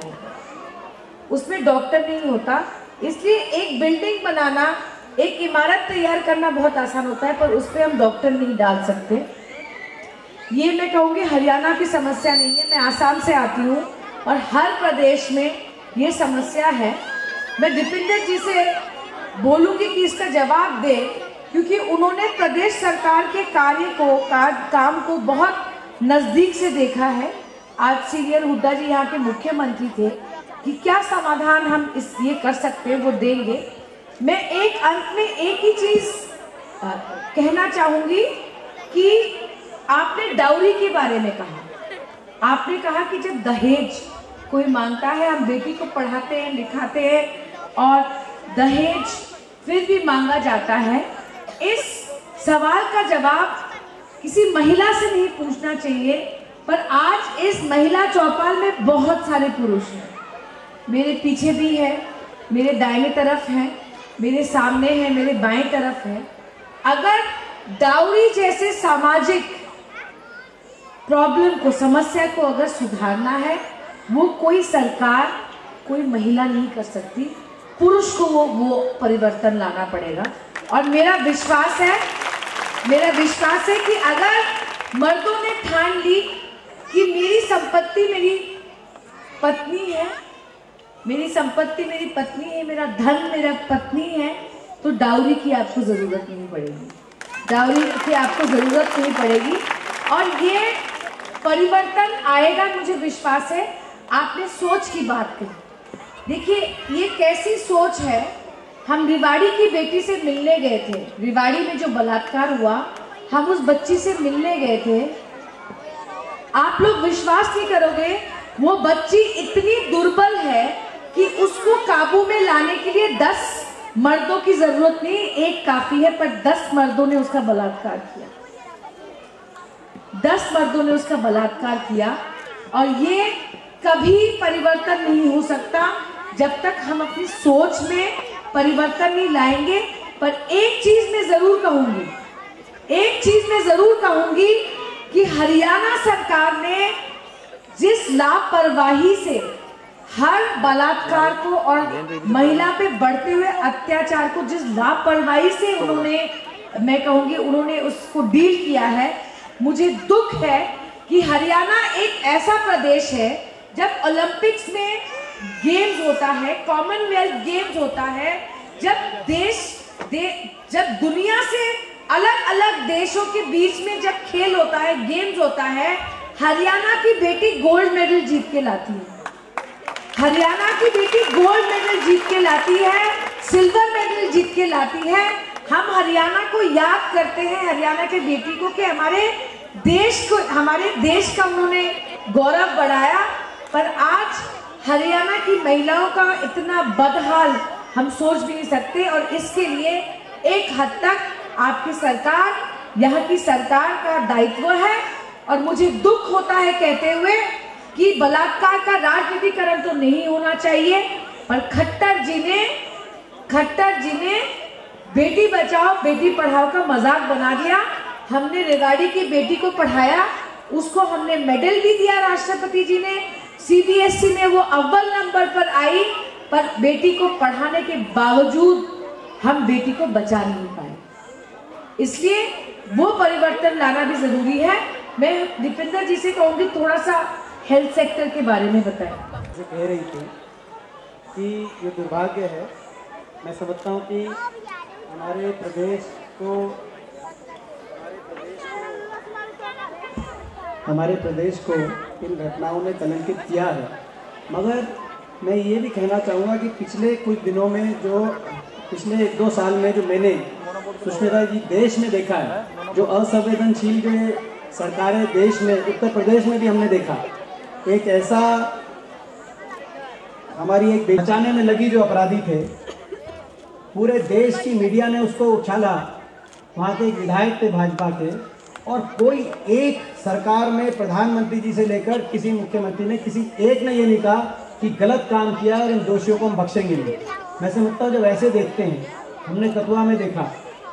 नहीं होता। इसलिए एक बिल्डिंग बनाना, एक इमारत तैयार करना बहुत आसान होता है, पर उस पर हम डॉक्टर नहीं डाल सकते। ये मैं कहूँगी हरियाणा की समस्या नहीं है, मैं आसाम से आती हूँ और हर प्रदेश में ये समस्या है। मैं दीपेंद्र जी से बोलूँगी कि इसका जवाब दे, क्योंकि उन्होंने प्रदेश सरकार के काम को बहुत नज़दीक से देखा है। आज सीनियर हुड्डा जी यहाँ के मुख्यमंत्री थे कि क्या समाधान हम ये कर सकते हैं, वो देंगे। मैं एक अंत में एक ही चीज़ कहना चाहूँगी कि आपने डाउरी के बारे में कहा। आपने कहा कि जब दहेज कोई मांगता है, हम बेटी को पढ़ाते हैं, लिखाते हैं और दहेज फिर भी मांगा जाता है। इस सवाल का जवाब किसी महिला से नहीं पूछना चाहिए, पर आज इस महिला चौपाल में बहुत सारे पुरुष हैं। मेरे पीछे भी है, मेरे दाहिने तरफ है, मेरे सामने है, मेरे बाएं तरफ है। अगर डाउरी जैसे सामाजिक प्रॉब्लम को, समस्या को अगर सुधारना है, वो कोई सरकार, कोई महिला नहीं कर सकती, पुरुष को वो परिवर्तन लाना पड़ेगा। और मेरा विश्वास है कि अगर मर्दों ने ठान ली कि मेरी संपत्ति मेरी पत्नी है, मेरी संपत्ति मेरी पत्नी है, मेरा धन मेरा पत्नी है, तो डाउरी की आपको जरूरत नहीं पड़ेगी। और ये परिवर्तन आएगा, मुझे विश्वास है। आपने सोच की बात कही, देखिए ये कैसी सोच है। हम रिवाड़ी की बेटी से मिलने गए थे, रिवाड़ी में जो बलात्कार हुआ, हम उस बच्ची से मिलने गए थे। आप लोग विश्वास नहीं करोगे, वो बच्ची इतनी दुर्बल है कि उसको काबू में लाने के लिए 10 मर्दों की जरूरत नहीं, एक काफी है, पर 10 मर्दों ने उसका बलात्कार किया। 10 मर्दों ने उसका बलात्कार किया। और ये कभी परिवर्तन नहीं हो सकता जब तक हम अपनी सोच में परिवर्तन नहीं लाएंगे। पर एक चीज मैं जरूर कहूंगी कि हरियाणा सरकार ने जिस लापरवाही से हर बलात्कार को और महिला पे बढ़ते हुए अत्याचार को जिस लापरवाही से उन्होंने उसको डील किया है, मुझे दुख है कि हरियाणा एक ऐसा प्रदेश है, जब ओलंपिक्स में गेम्स होता है, कॉमनवेल्थ गेम्स होता है, जब दुनिया से अलग अलग देशों के बीच में जब खेल होता है, गेम्स होता है, हरियाणा की बेटी गोल्ड मेडल जीत के लाती है। हरियाणा की बेटी गोल्ड मेडल जीत के लाती है, सिल्वर मेडल जीत के लाती है। हम हरियाणा को याद करते हैं, हरियाणा के बेटी को, कि हमारे देश का उन्होंने गौरव बढ़ाया। पर आज हरियाणा की महिलाओं का इतना बदहाल हम सोच भी नहीं सकते। और इसके लिए एक हद तक आपकी सरकार, यहाँ की सरकार का दायित्व है। और मुझे दुख होता है कहते हुए कि बलात्कार का राजनीतिकरण तो नहीं होना चाहिए, पर खट्टर जी ने बेटी बचाओ बेटी पढ़ाओ का मजाक बना दिया। हमने रेवाड़ी की बेटी को पढ़ाया, उसको हमने मेडल भी दिया राष्ट्रपति जी ने। सीबीएसई में वो अव्वल नंबर पर आई, पर बेटी को पढ़ाने के बावजूद हम बेटी को बचा नहीं पाए। इसलिए वो परिवर्तन लाना भी जरूरी है। मैं दीपेंद्र जी से कहूँगी थोड़ा सा हेल्थ सेक्टर के बारे में बताएं। जो कह रही थी कि ये दुर्भाग्य है, मैं समझता हूँ कि हमारे प्रदेश को इन घटनाओं ने कलंकित किया है। मगर मैं ये भी कहना चाहूँगा कि पिछले कुछ दिनों में, पिछले 1-2 साल में जो मैंने सुष्मिता जी देश में देखा है, जो असंवेदनशील जो सरकारें देश में, उत्तर प्रदेश में भी हमने देखा एक ऐसा हमारी एक बचाने में लगी जो अपराधी थे, पूरे देश की मीडिया ने उसको उछाला। वहाँ के एक विधायक थे भाजपा के, और कोई एक सरकार में प्रधानमंत्री जी से लेकर किसी मुख्यमंत्री ने किसी एक ने ये नहीं कहा कि गलत काम किया और इन दोषियों को हम बख्शेंगे नहीं। मैं समझता हूँ जब ऐसे देखते हैं, हमने कठुआ में देखा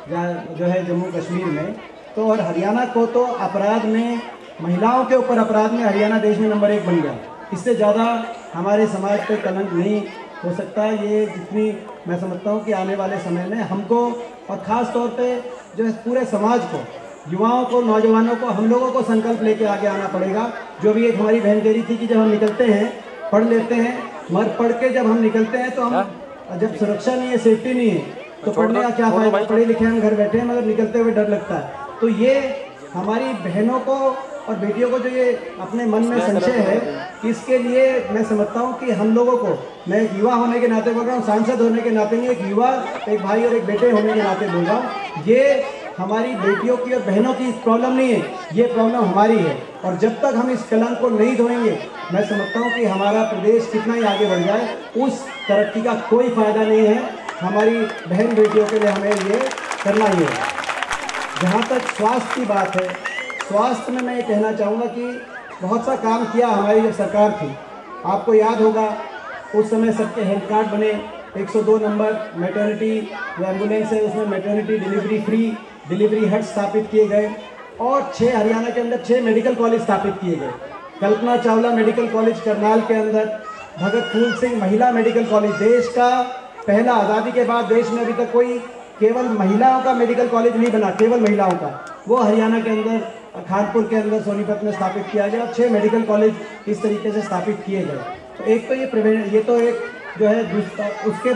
जो है जम्मू कश्मीर में, तो और हरियाणा को तो अपराध में, महिलाओं के ऊपर अपराध में हरियाणा देश में नंबर 1 बन गया। इससे ज़्यादा हमारे समाज पे कलंक नहीं हो सकता। ये जितनी मैं समझता हूँ कि आने वाले समय में हमको और ख़ास तौर पे जो है पूरे समाज को, युवाओं को, नौजवानों को, हम लोगों को संकल्प लेके आगे आना पड़ेगा। जो भी एक हमारी बहन कह रही थी कि जब हम निकलते हैं, पढ़ लेते हैं, मगर पढ़ के जब हम निकलते हैं तो हम जब सुरक्षा नहीं है, सेफ्टी नहीं है, तो पढ़ने का क्या फायदा। पढ़े लिखे हम घर बैठे हैं मगर निकलते हुए डर लगता है। तो ये हमारी बहनों को और बेटियों को जो ये अपने मन में संशय है, इसके लिए मैं समझता हूँ कि हम लोगों को, मैं एक युवा होने के नाते बोल रहा हूँ, सांसद होने के नाते नहीं, एक युवा, एक भाई और एक बेटे होने के नाते बोल रहा हूँ, ये हमारी बेटियों की और बहनों की प्रॉब्लम नहीं है, ये प्रॉब्लम हमारी है। और जब तक हम इस कलंक को नहीं धोएंगे, मैं समझता हूँ कि हमारा प्रदेश कितना ही आगे बढ़ जाए, उस तरक्की का कोई फायदा नहीं है। हमारी बहन बेटियों के लिए हमें ये करना ही है। जहाँ तक स्वास्थ्य की बात है, स्वास्थ्य में मैं ये कहना चाहूँगा कि बहुत सा काम किया हमारी जब सरकार थी। आपको याद होगा उस समय सबके हेल्थ कार्ड बने, 102 नंबर मैटरनिटी जो एम्बुलेंस है उसमें मैटरनिटी डिलीवरी फ्री डिलीवरी हट स्थापित किए गए, और 6 हरियाणा के अंदर 6 मेडिकल कॉलेज स्थापित किए गए। कल्पना चावला मेडिकल कॉलेज करनाल के अंदर, भगत फूल सिंह महिला मेडिकल कॉलेज, देश का पहला, आज़ादी के बाद देश में अभी तक कोई केवल महिलाओं का मेडिकल कॉलेज नहीं बना, केवल महिलाओं का, वो हरियाणा के अंदर खानपुर के अंदर सोनीपत में स्थापित किया गया। 6 मेडिकल कॉलेज इस तरीके से स्थापित किए गए। तो एक तो ये तो एक जो है, उसके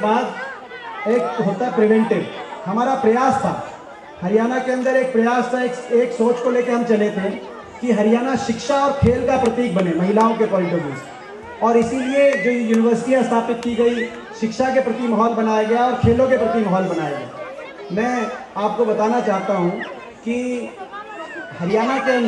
बाद एक होता है प्रिवेंटिव। हमारा प्रयास था हरियाणा के अंदर, एक प्रयास था, एक सोच को लेकर हम चले थे कि हरियाणा शिक्षा और खेल का प्रतीक बने महिलाओं के पॉइंट ऑफ व्यू से, और इसीलिए जो यूनिवर्सिटियाँ स्थापित की गई, शिक्षा के प्रति माहौल बनाया गया और खेलों के प्रति माहौल बनाया गया। मैं आपको बताना चाहता हूँ कि हरियाणा के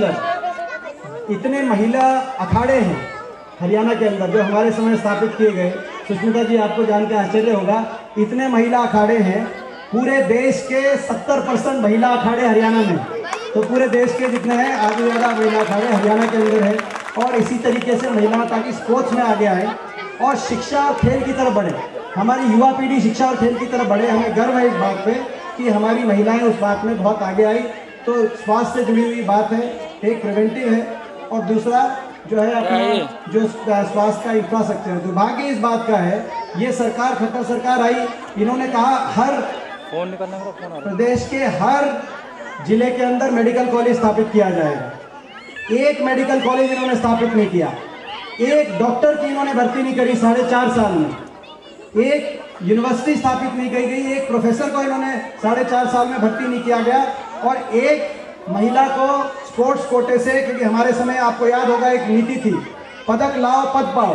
अंदर इतने महिला अखाड़े हैं हरियाणा के अंदर जो हमारे समय स्थापित किए गए। सुष्मिता जी, आपको जान के आश्चर्य होगा, इतने महिला अखाड़े हैं। पूरे देश के 70% महिला अखाड़े हरियाणा में, तो पूरे देश के जितने हैं आगे ज़्यादा महिला अखाड़े हरियाणा के अंदर है। और इसी तरीके से महिलाएं ताकि स्पोर्ट्स में आगे आए और शिक्षा और खेल की तरफ बढ़े, हमारी युवा पीढ़ी शिक्षा और खेल की तरफ बढ़े। हमें गर्व है इस बात पे कि हमारी महिलाएं उस बात में बहुत आगे आई। तो स्वास्थ्य से जुड़ी हुई बात है, एक प्रिवेंटिव है, और दूसरा जो है अपना जो स्वास्थ्य का इंफ्रास्ट्रक्चर है। दुर्भाग्य इस बात का है, ये सरकार, खट्टर सरकार आई, इन्होंने कहा हर प्रदेश के हर जिले के अंदर मेडिकल कॉलेज स्थापित किया जाएगा। एक मेडिकल कॉलेज इन्होंने स्थापित नहीं किया, एक डॉक्टर की इन्होंने भर्ती नहीं करी 4.5 साल में, एक यूनिवर्सिटी स्थापित नहीं की गई, एक प्रोफेसर को इन्होंने 4.5 साल में भर्ती नहीं किया गया, और एक महिला को स्पोर्ट्स कोटे से, क्योंकि हमारे समय आपको याद होगा एक नीति थी, पदक लाओ पद पाओ,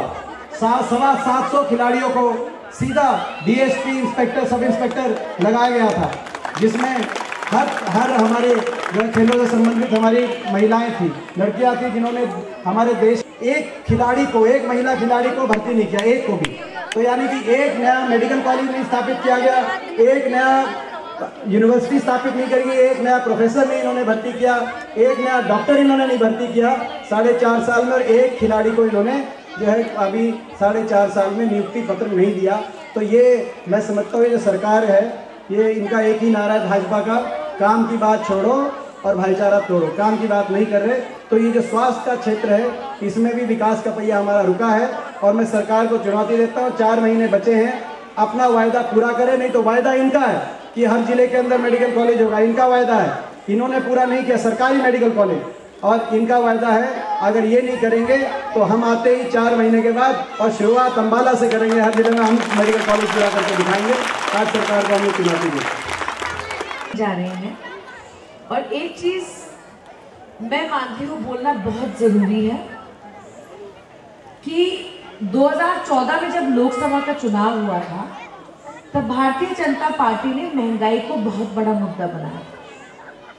750 खिलाड़ियों को सीधा डीएसपी, इंस्पेक्टर, सब इंस्पेक्टर लगाया गया था, जिसमें हर हमारे जो खेलों से संबंधित हमारी महिलाएं थी, लड़कियां थी, जिन्होंने हमारे देश एक खिलाड़ी को, एक महिला खिलाड़ी को भर्ती नहीं किया, एक को भी। तो यानी कि एक नया मेडिकल कॉलेज नहीं स्थापित किया गया, एक नया यूनिवर्सिटी स्थापित नहीं करी, एक नया प्रोफेसर नहीं इन्होंने भर्ती किया, एक नया डॉक्टर इन्होंने नहीं भर्ती किया 4.5 साल में, और एक खिलाड़ी को इन्होंने जो है अभी 4.5 साल में नियुक्ति पत्र नहीं दिया। तो ये मैं समझता हूँ ये जो सरकार है, ये इनका एक ही नारा है भाजपा का, काम की बात छोड़ो और भाईचारा तोड़ो। काम की बात नहीं कर रहे। तो ये जो स्वास्थ्य का क्षेत्र है, इसमें भी विकास का पहिया हमारा रुका है, और मैं सरकार को चुनौती देता हूँ, 4 महीने बचे हैं, अपना वायदा पूरा करें। नहीं तो वायदा इनका है कि हर जिले के अंदर मेडिकल कॉलेज होगा, इनका वायदा है, इन्होंने पूरा नहीं किया, सरकारी मेडिकल कॉलेज, और इनका वायदा है अगर ये नहीं करेंगे तो हम आते ही 4 महीने के बाद, और शुरुआत अम्बाला से करेंगे, हर जिले में हम मेडिकल कॉलेज पूरा करके दिखाएंगे। आज सरकार को हम चुनौती दी जा रहे हैं। और एक चीज मैं मानती हूँ बोलना बहुत जरूरी है कि 2014 में जब लोकसभा का चुनाव हुआ था, तब भारतीय जनता पार्टी ने महंगाई को बहुत बड़ा मुद्दा बनाया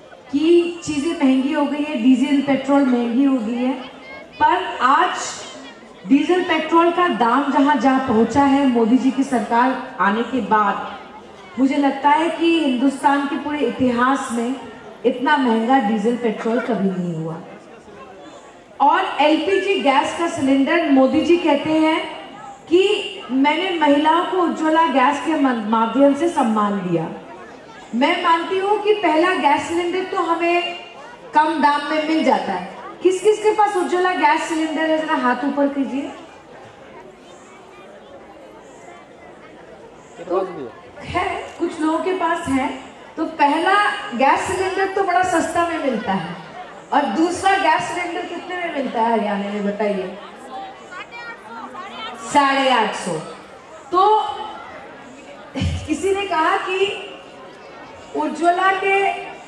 कि चीजें महंगी हो गई है, डीजल पेट्रोल महंगी हो गई है। पर आज डीजल पेट्रोल का दाम जहां पहुंचा है मोदी जी की सरकार आने के बाद, मुझे लगता है कि हिंदुस्तान के पूरे इतिहास में इतना महंगा डीजल पेट्रोल कभी नहीं हुआ। और एलपीजी गैस का सिलेंडर, मोदी जी कहते हैं कि मैंने महिलाओं को उज्ज्वला गैस के माध्यम से सम्मान दिया। मैं मानती हूँ कि पहला गैस सिलेंडर तो हमें कम दाम में मिल जाता है। किस किस के पास उज्ज्वला गैस सिलेंडर है, जरा हाथ ऊपर कीजिए। तो है, कुछ लोगों के पास है। तो पहला गैस सिलेंडर तो बड़ा सस्ता में मिलता है, और दूसरा गैस सिलेंडर कितने में मिलता है हरियाणा में, बताइए? 850। तो किसी ने कहा कि उज्ज्वला के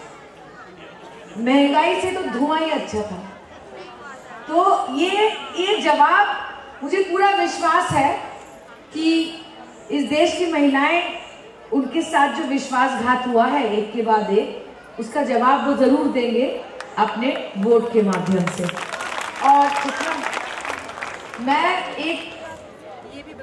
महंगाई से तो धुआं ही अच्छा था। तो ये जवाब, मुझे पूरा विश्वास है कि इस देश की महिलाएं, उनके साथ जो विश्वासघात हुआ है एक के बाद एक, उसका जवाब वो जरूर देंगे अपने वोट के माध्यम से। और मैं एक ये भी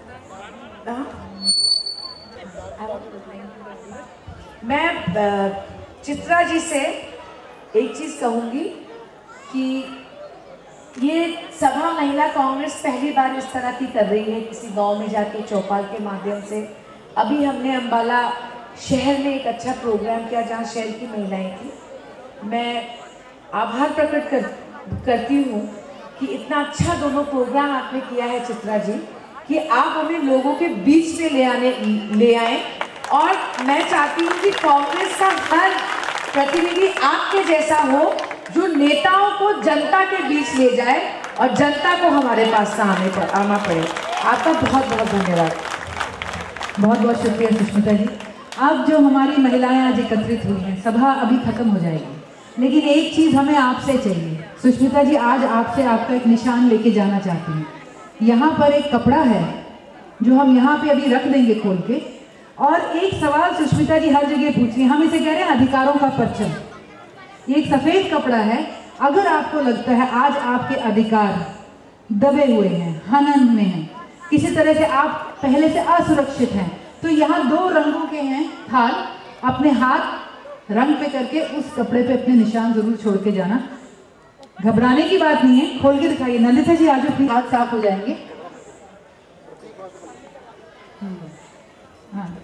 मैं चित्रा जी से एक चीज कहूंगी कि ये सभा महिला कांग्रेस पहली बार इस तरह की कर रही है, किसी गांव में जाके चौपाल के माध्यम से। अभी हमने अंबाला शहर में एक अच्छा प्रोग्राम किया जहां शहर की महिलाएं थी। मैं आभार प्रकट करती हूँ कि इतना अच्छा दोनों प्रोग्राम आपने किया है चित्रा जी, कि आप हमें लोगों के बीच में ले आए। और मैं चाहती हूँ कि कांग्रेस का हर प्रतिनिधि आपके जैसा हो, जो नेताओं को जनता के बीच ले जाए और जनता को हमारे पास आना पड़े। आपका बहुत बहुत धन्यवाद। बहुत बहुत शुक्रिया सुष्मिता जी। अब जो हमारी महिलाएं आज एकत्रित हुई हैं, सभा अभी खत्म हो जाएगी, लेकिन एक चीज़ हमें आपसे चाहिए। सुष्मिता जी, आज आपसे आपका एक निशान लेके जाना चाहती हैं। यहाँ पर एक कपड़ा है जो हम यहाँ पे अभी रख देंगे खोल के, और एक सवाल सुष्मिता जी हर जगह पूछ रही हैं, हम इसे कह रहे हैं अधिकारों का परचम। ये एक सफ़ेद कपड़ा है। अगर आपको लगता है आज आपके अधिकार दबे हुए हैं, हनन में हैं, किसी तरह से आप पहले से असुरक्षित हैं, तो यहाँ 2 रंगों के हैं थाल, अपने हाथ रंग पे करके उस कपड़े पे अपने निशान जरूर छोड़ के जाना। घबराने की बात नहीं है, खोल के दिखाइए। नंदिता जी आज अपने हाथ साफ हो जाएंगे। हाँ,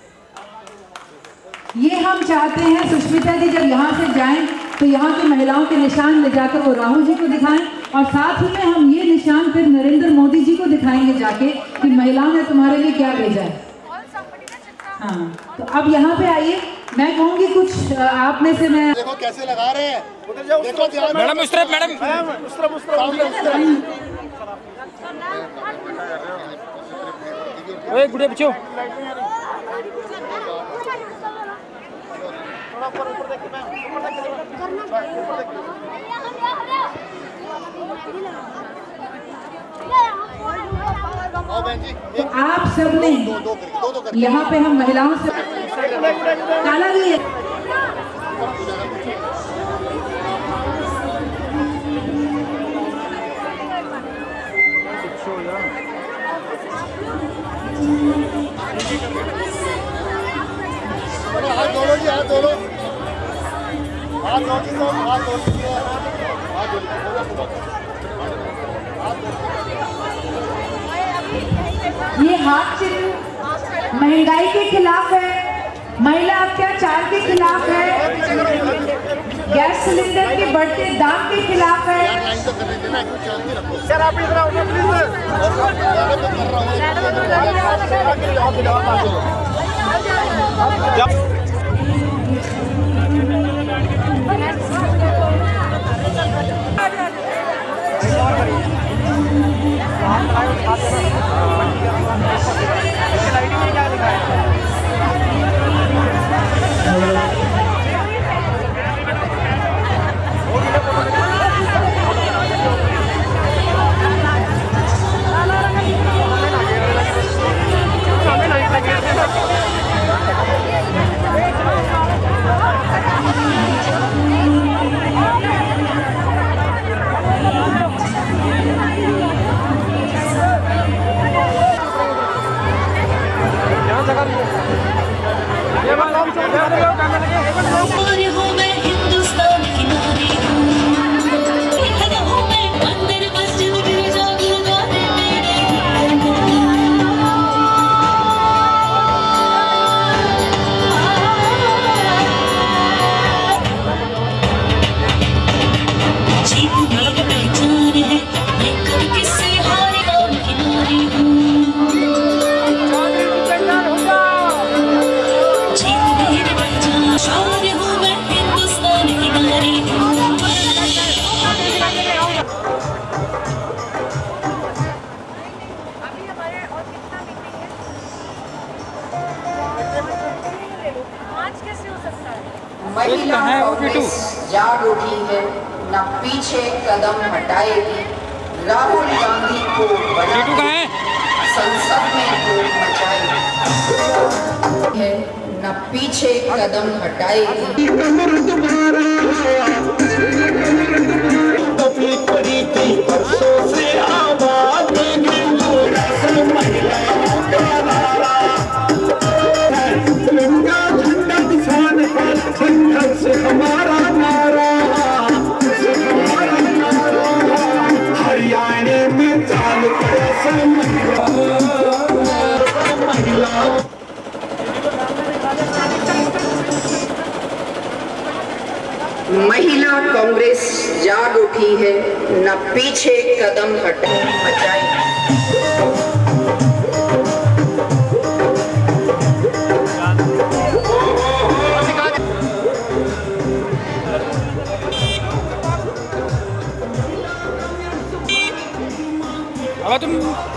ये हम चाहते हैं सुष्मिता जी जब यहाँ से जाएं तो यहाँ की महिलाओं के निशान ले जाकर वो राहुल जी को दिखाएं, और साथ ही में हम ये निशान फिर नरेंद्र मोदी जी को दिखाएंगे जाके कि महिलाओं ने तुम्हारे लिए क्या भेजा है। हाँ, तो अब यहाँ पे आइए। मैं कहूँगी कुछ आप में से, मैं देखो कैसे लगा रहे हैं, देखो मैडम उस तरफ, मैडम ओए गुड़िया बच्चों, तो आप सबने यहाँ पे हम महिलाओं से काला भी है। हाथ धोलो जी, हाथ धोलो, हाथ धो जी, हाथ धो लीजिए, हाथ धो लीजिए। ये हाथ चिन्ह महंगाई के खिलाफ है, महिला अत्याचार के खिलाफ है, गैस सिलेंडर के बढ़ते दाम के खिलाफ है। महिला कांग्रेस जाग उठी है, न पीछे कदम हटाएगी। राहुल गांधी को बनाएगी, संसद में धूम मचाएगी, न पीछे कदम हटाएगी। हमारा नारा, हरियाणा में चालू महिला कांग्रेस जाग उठी है, न पीछे कदम हटाएगी। अब तुम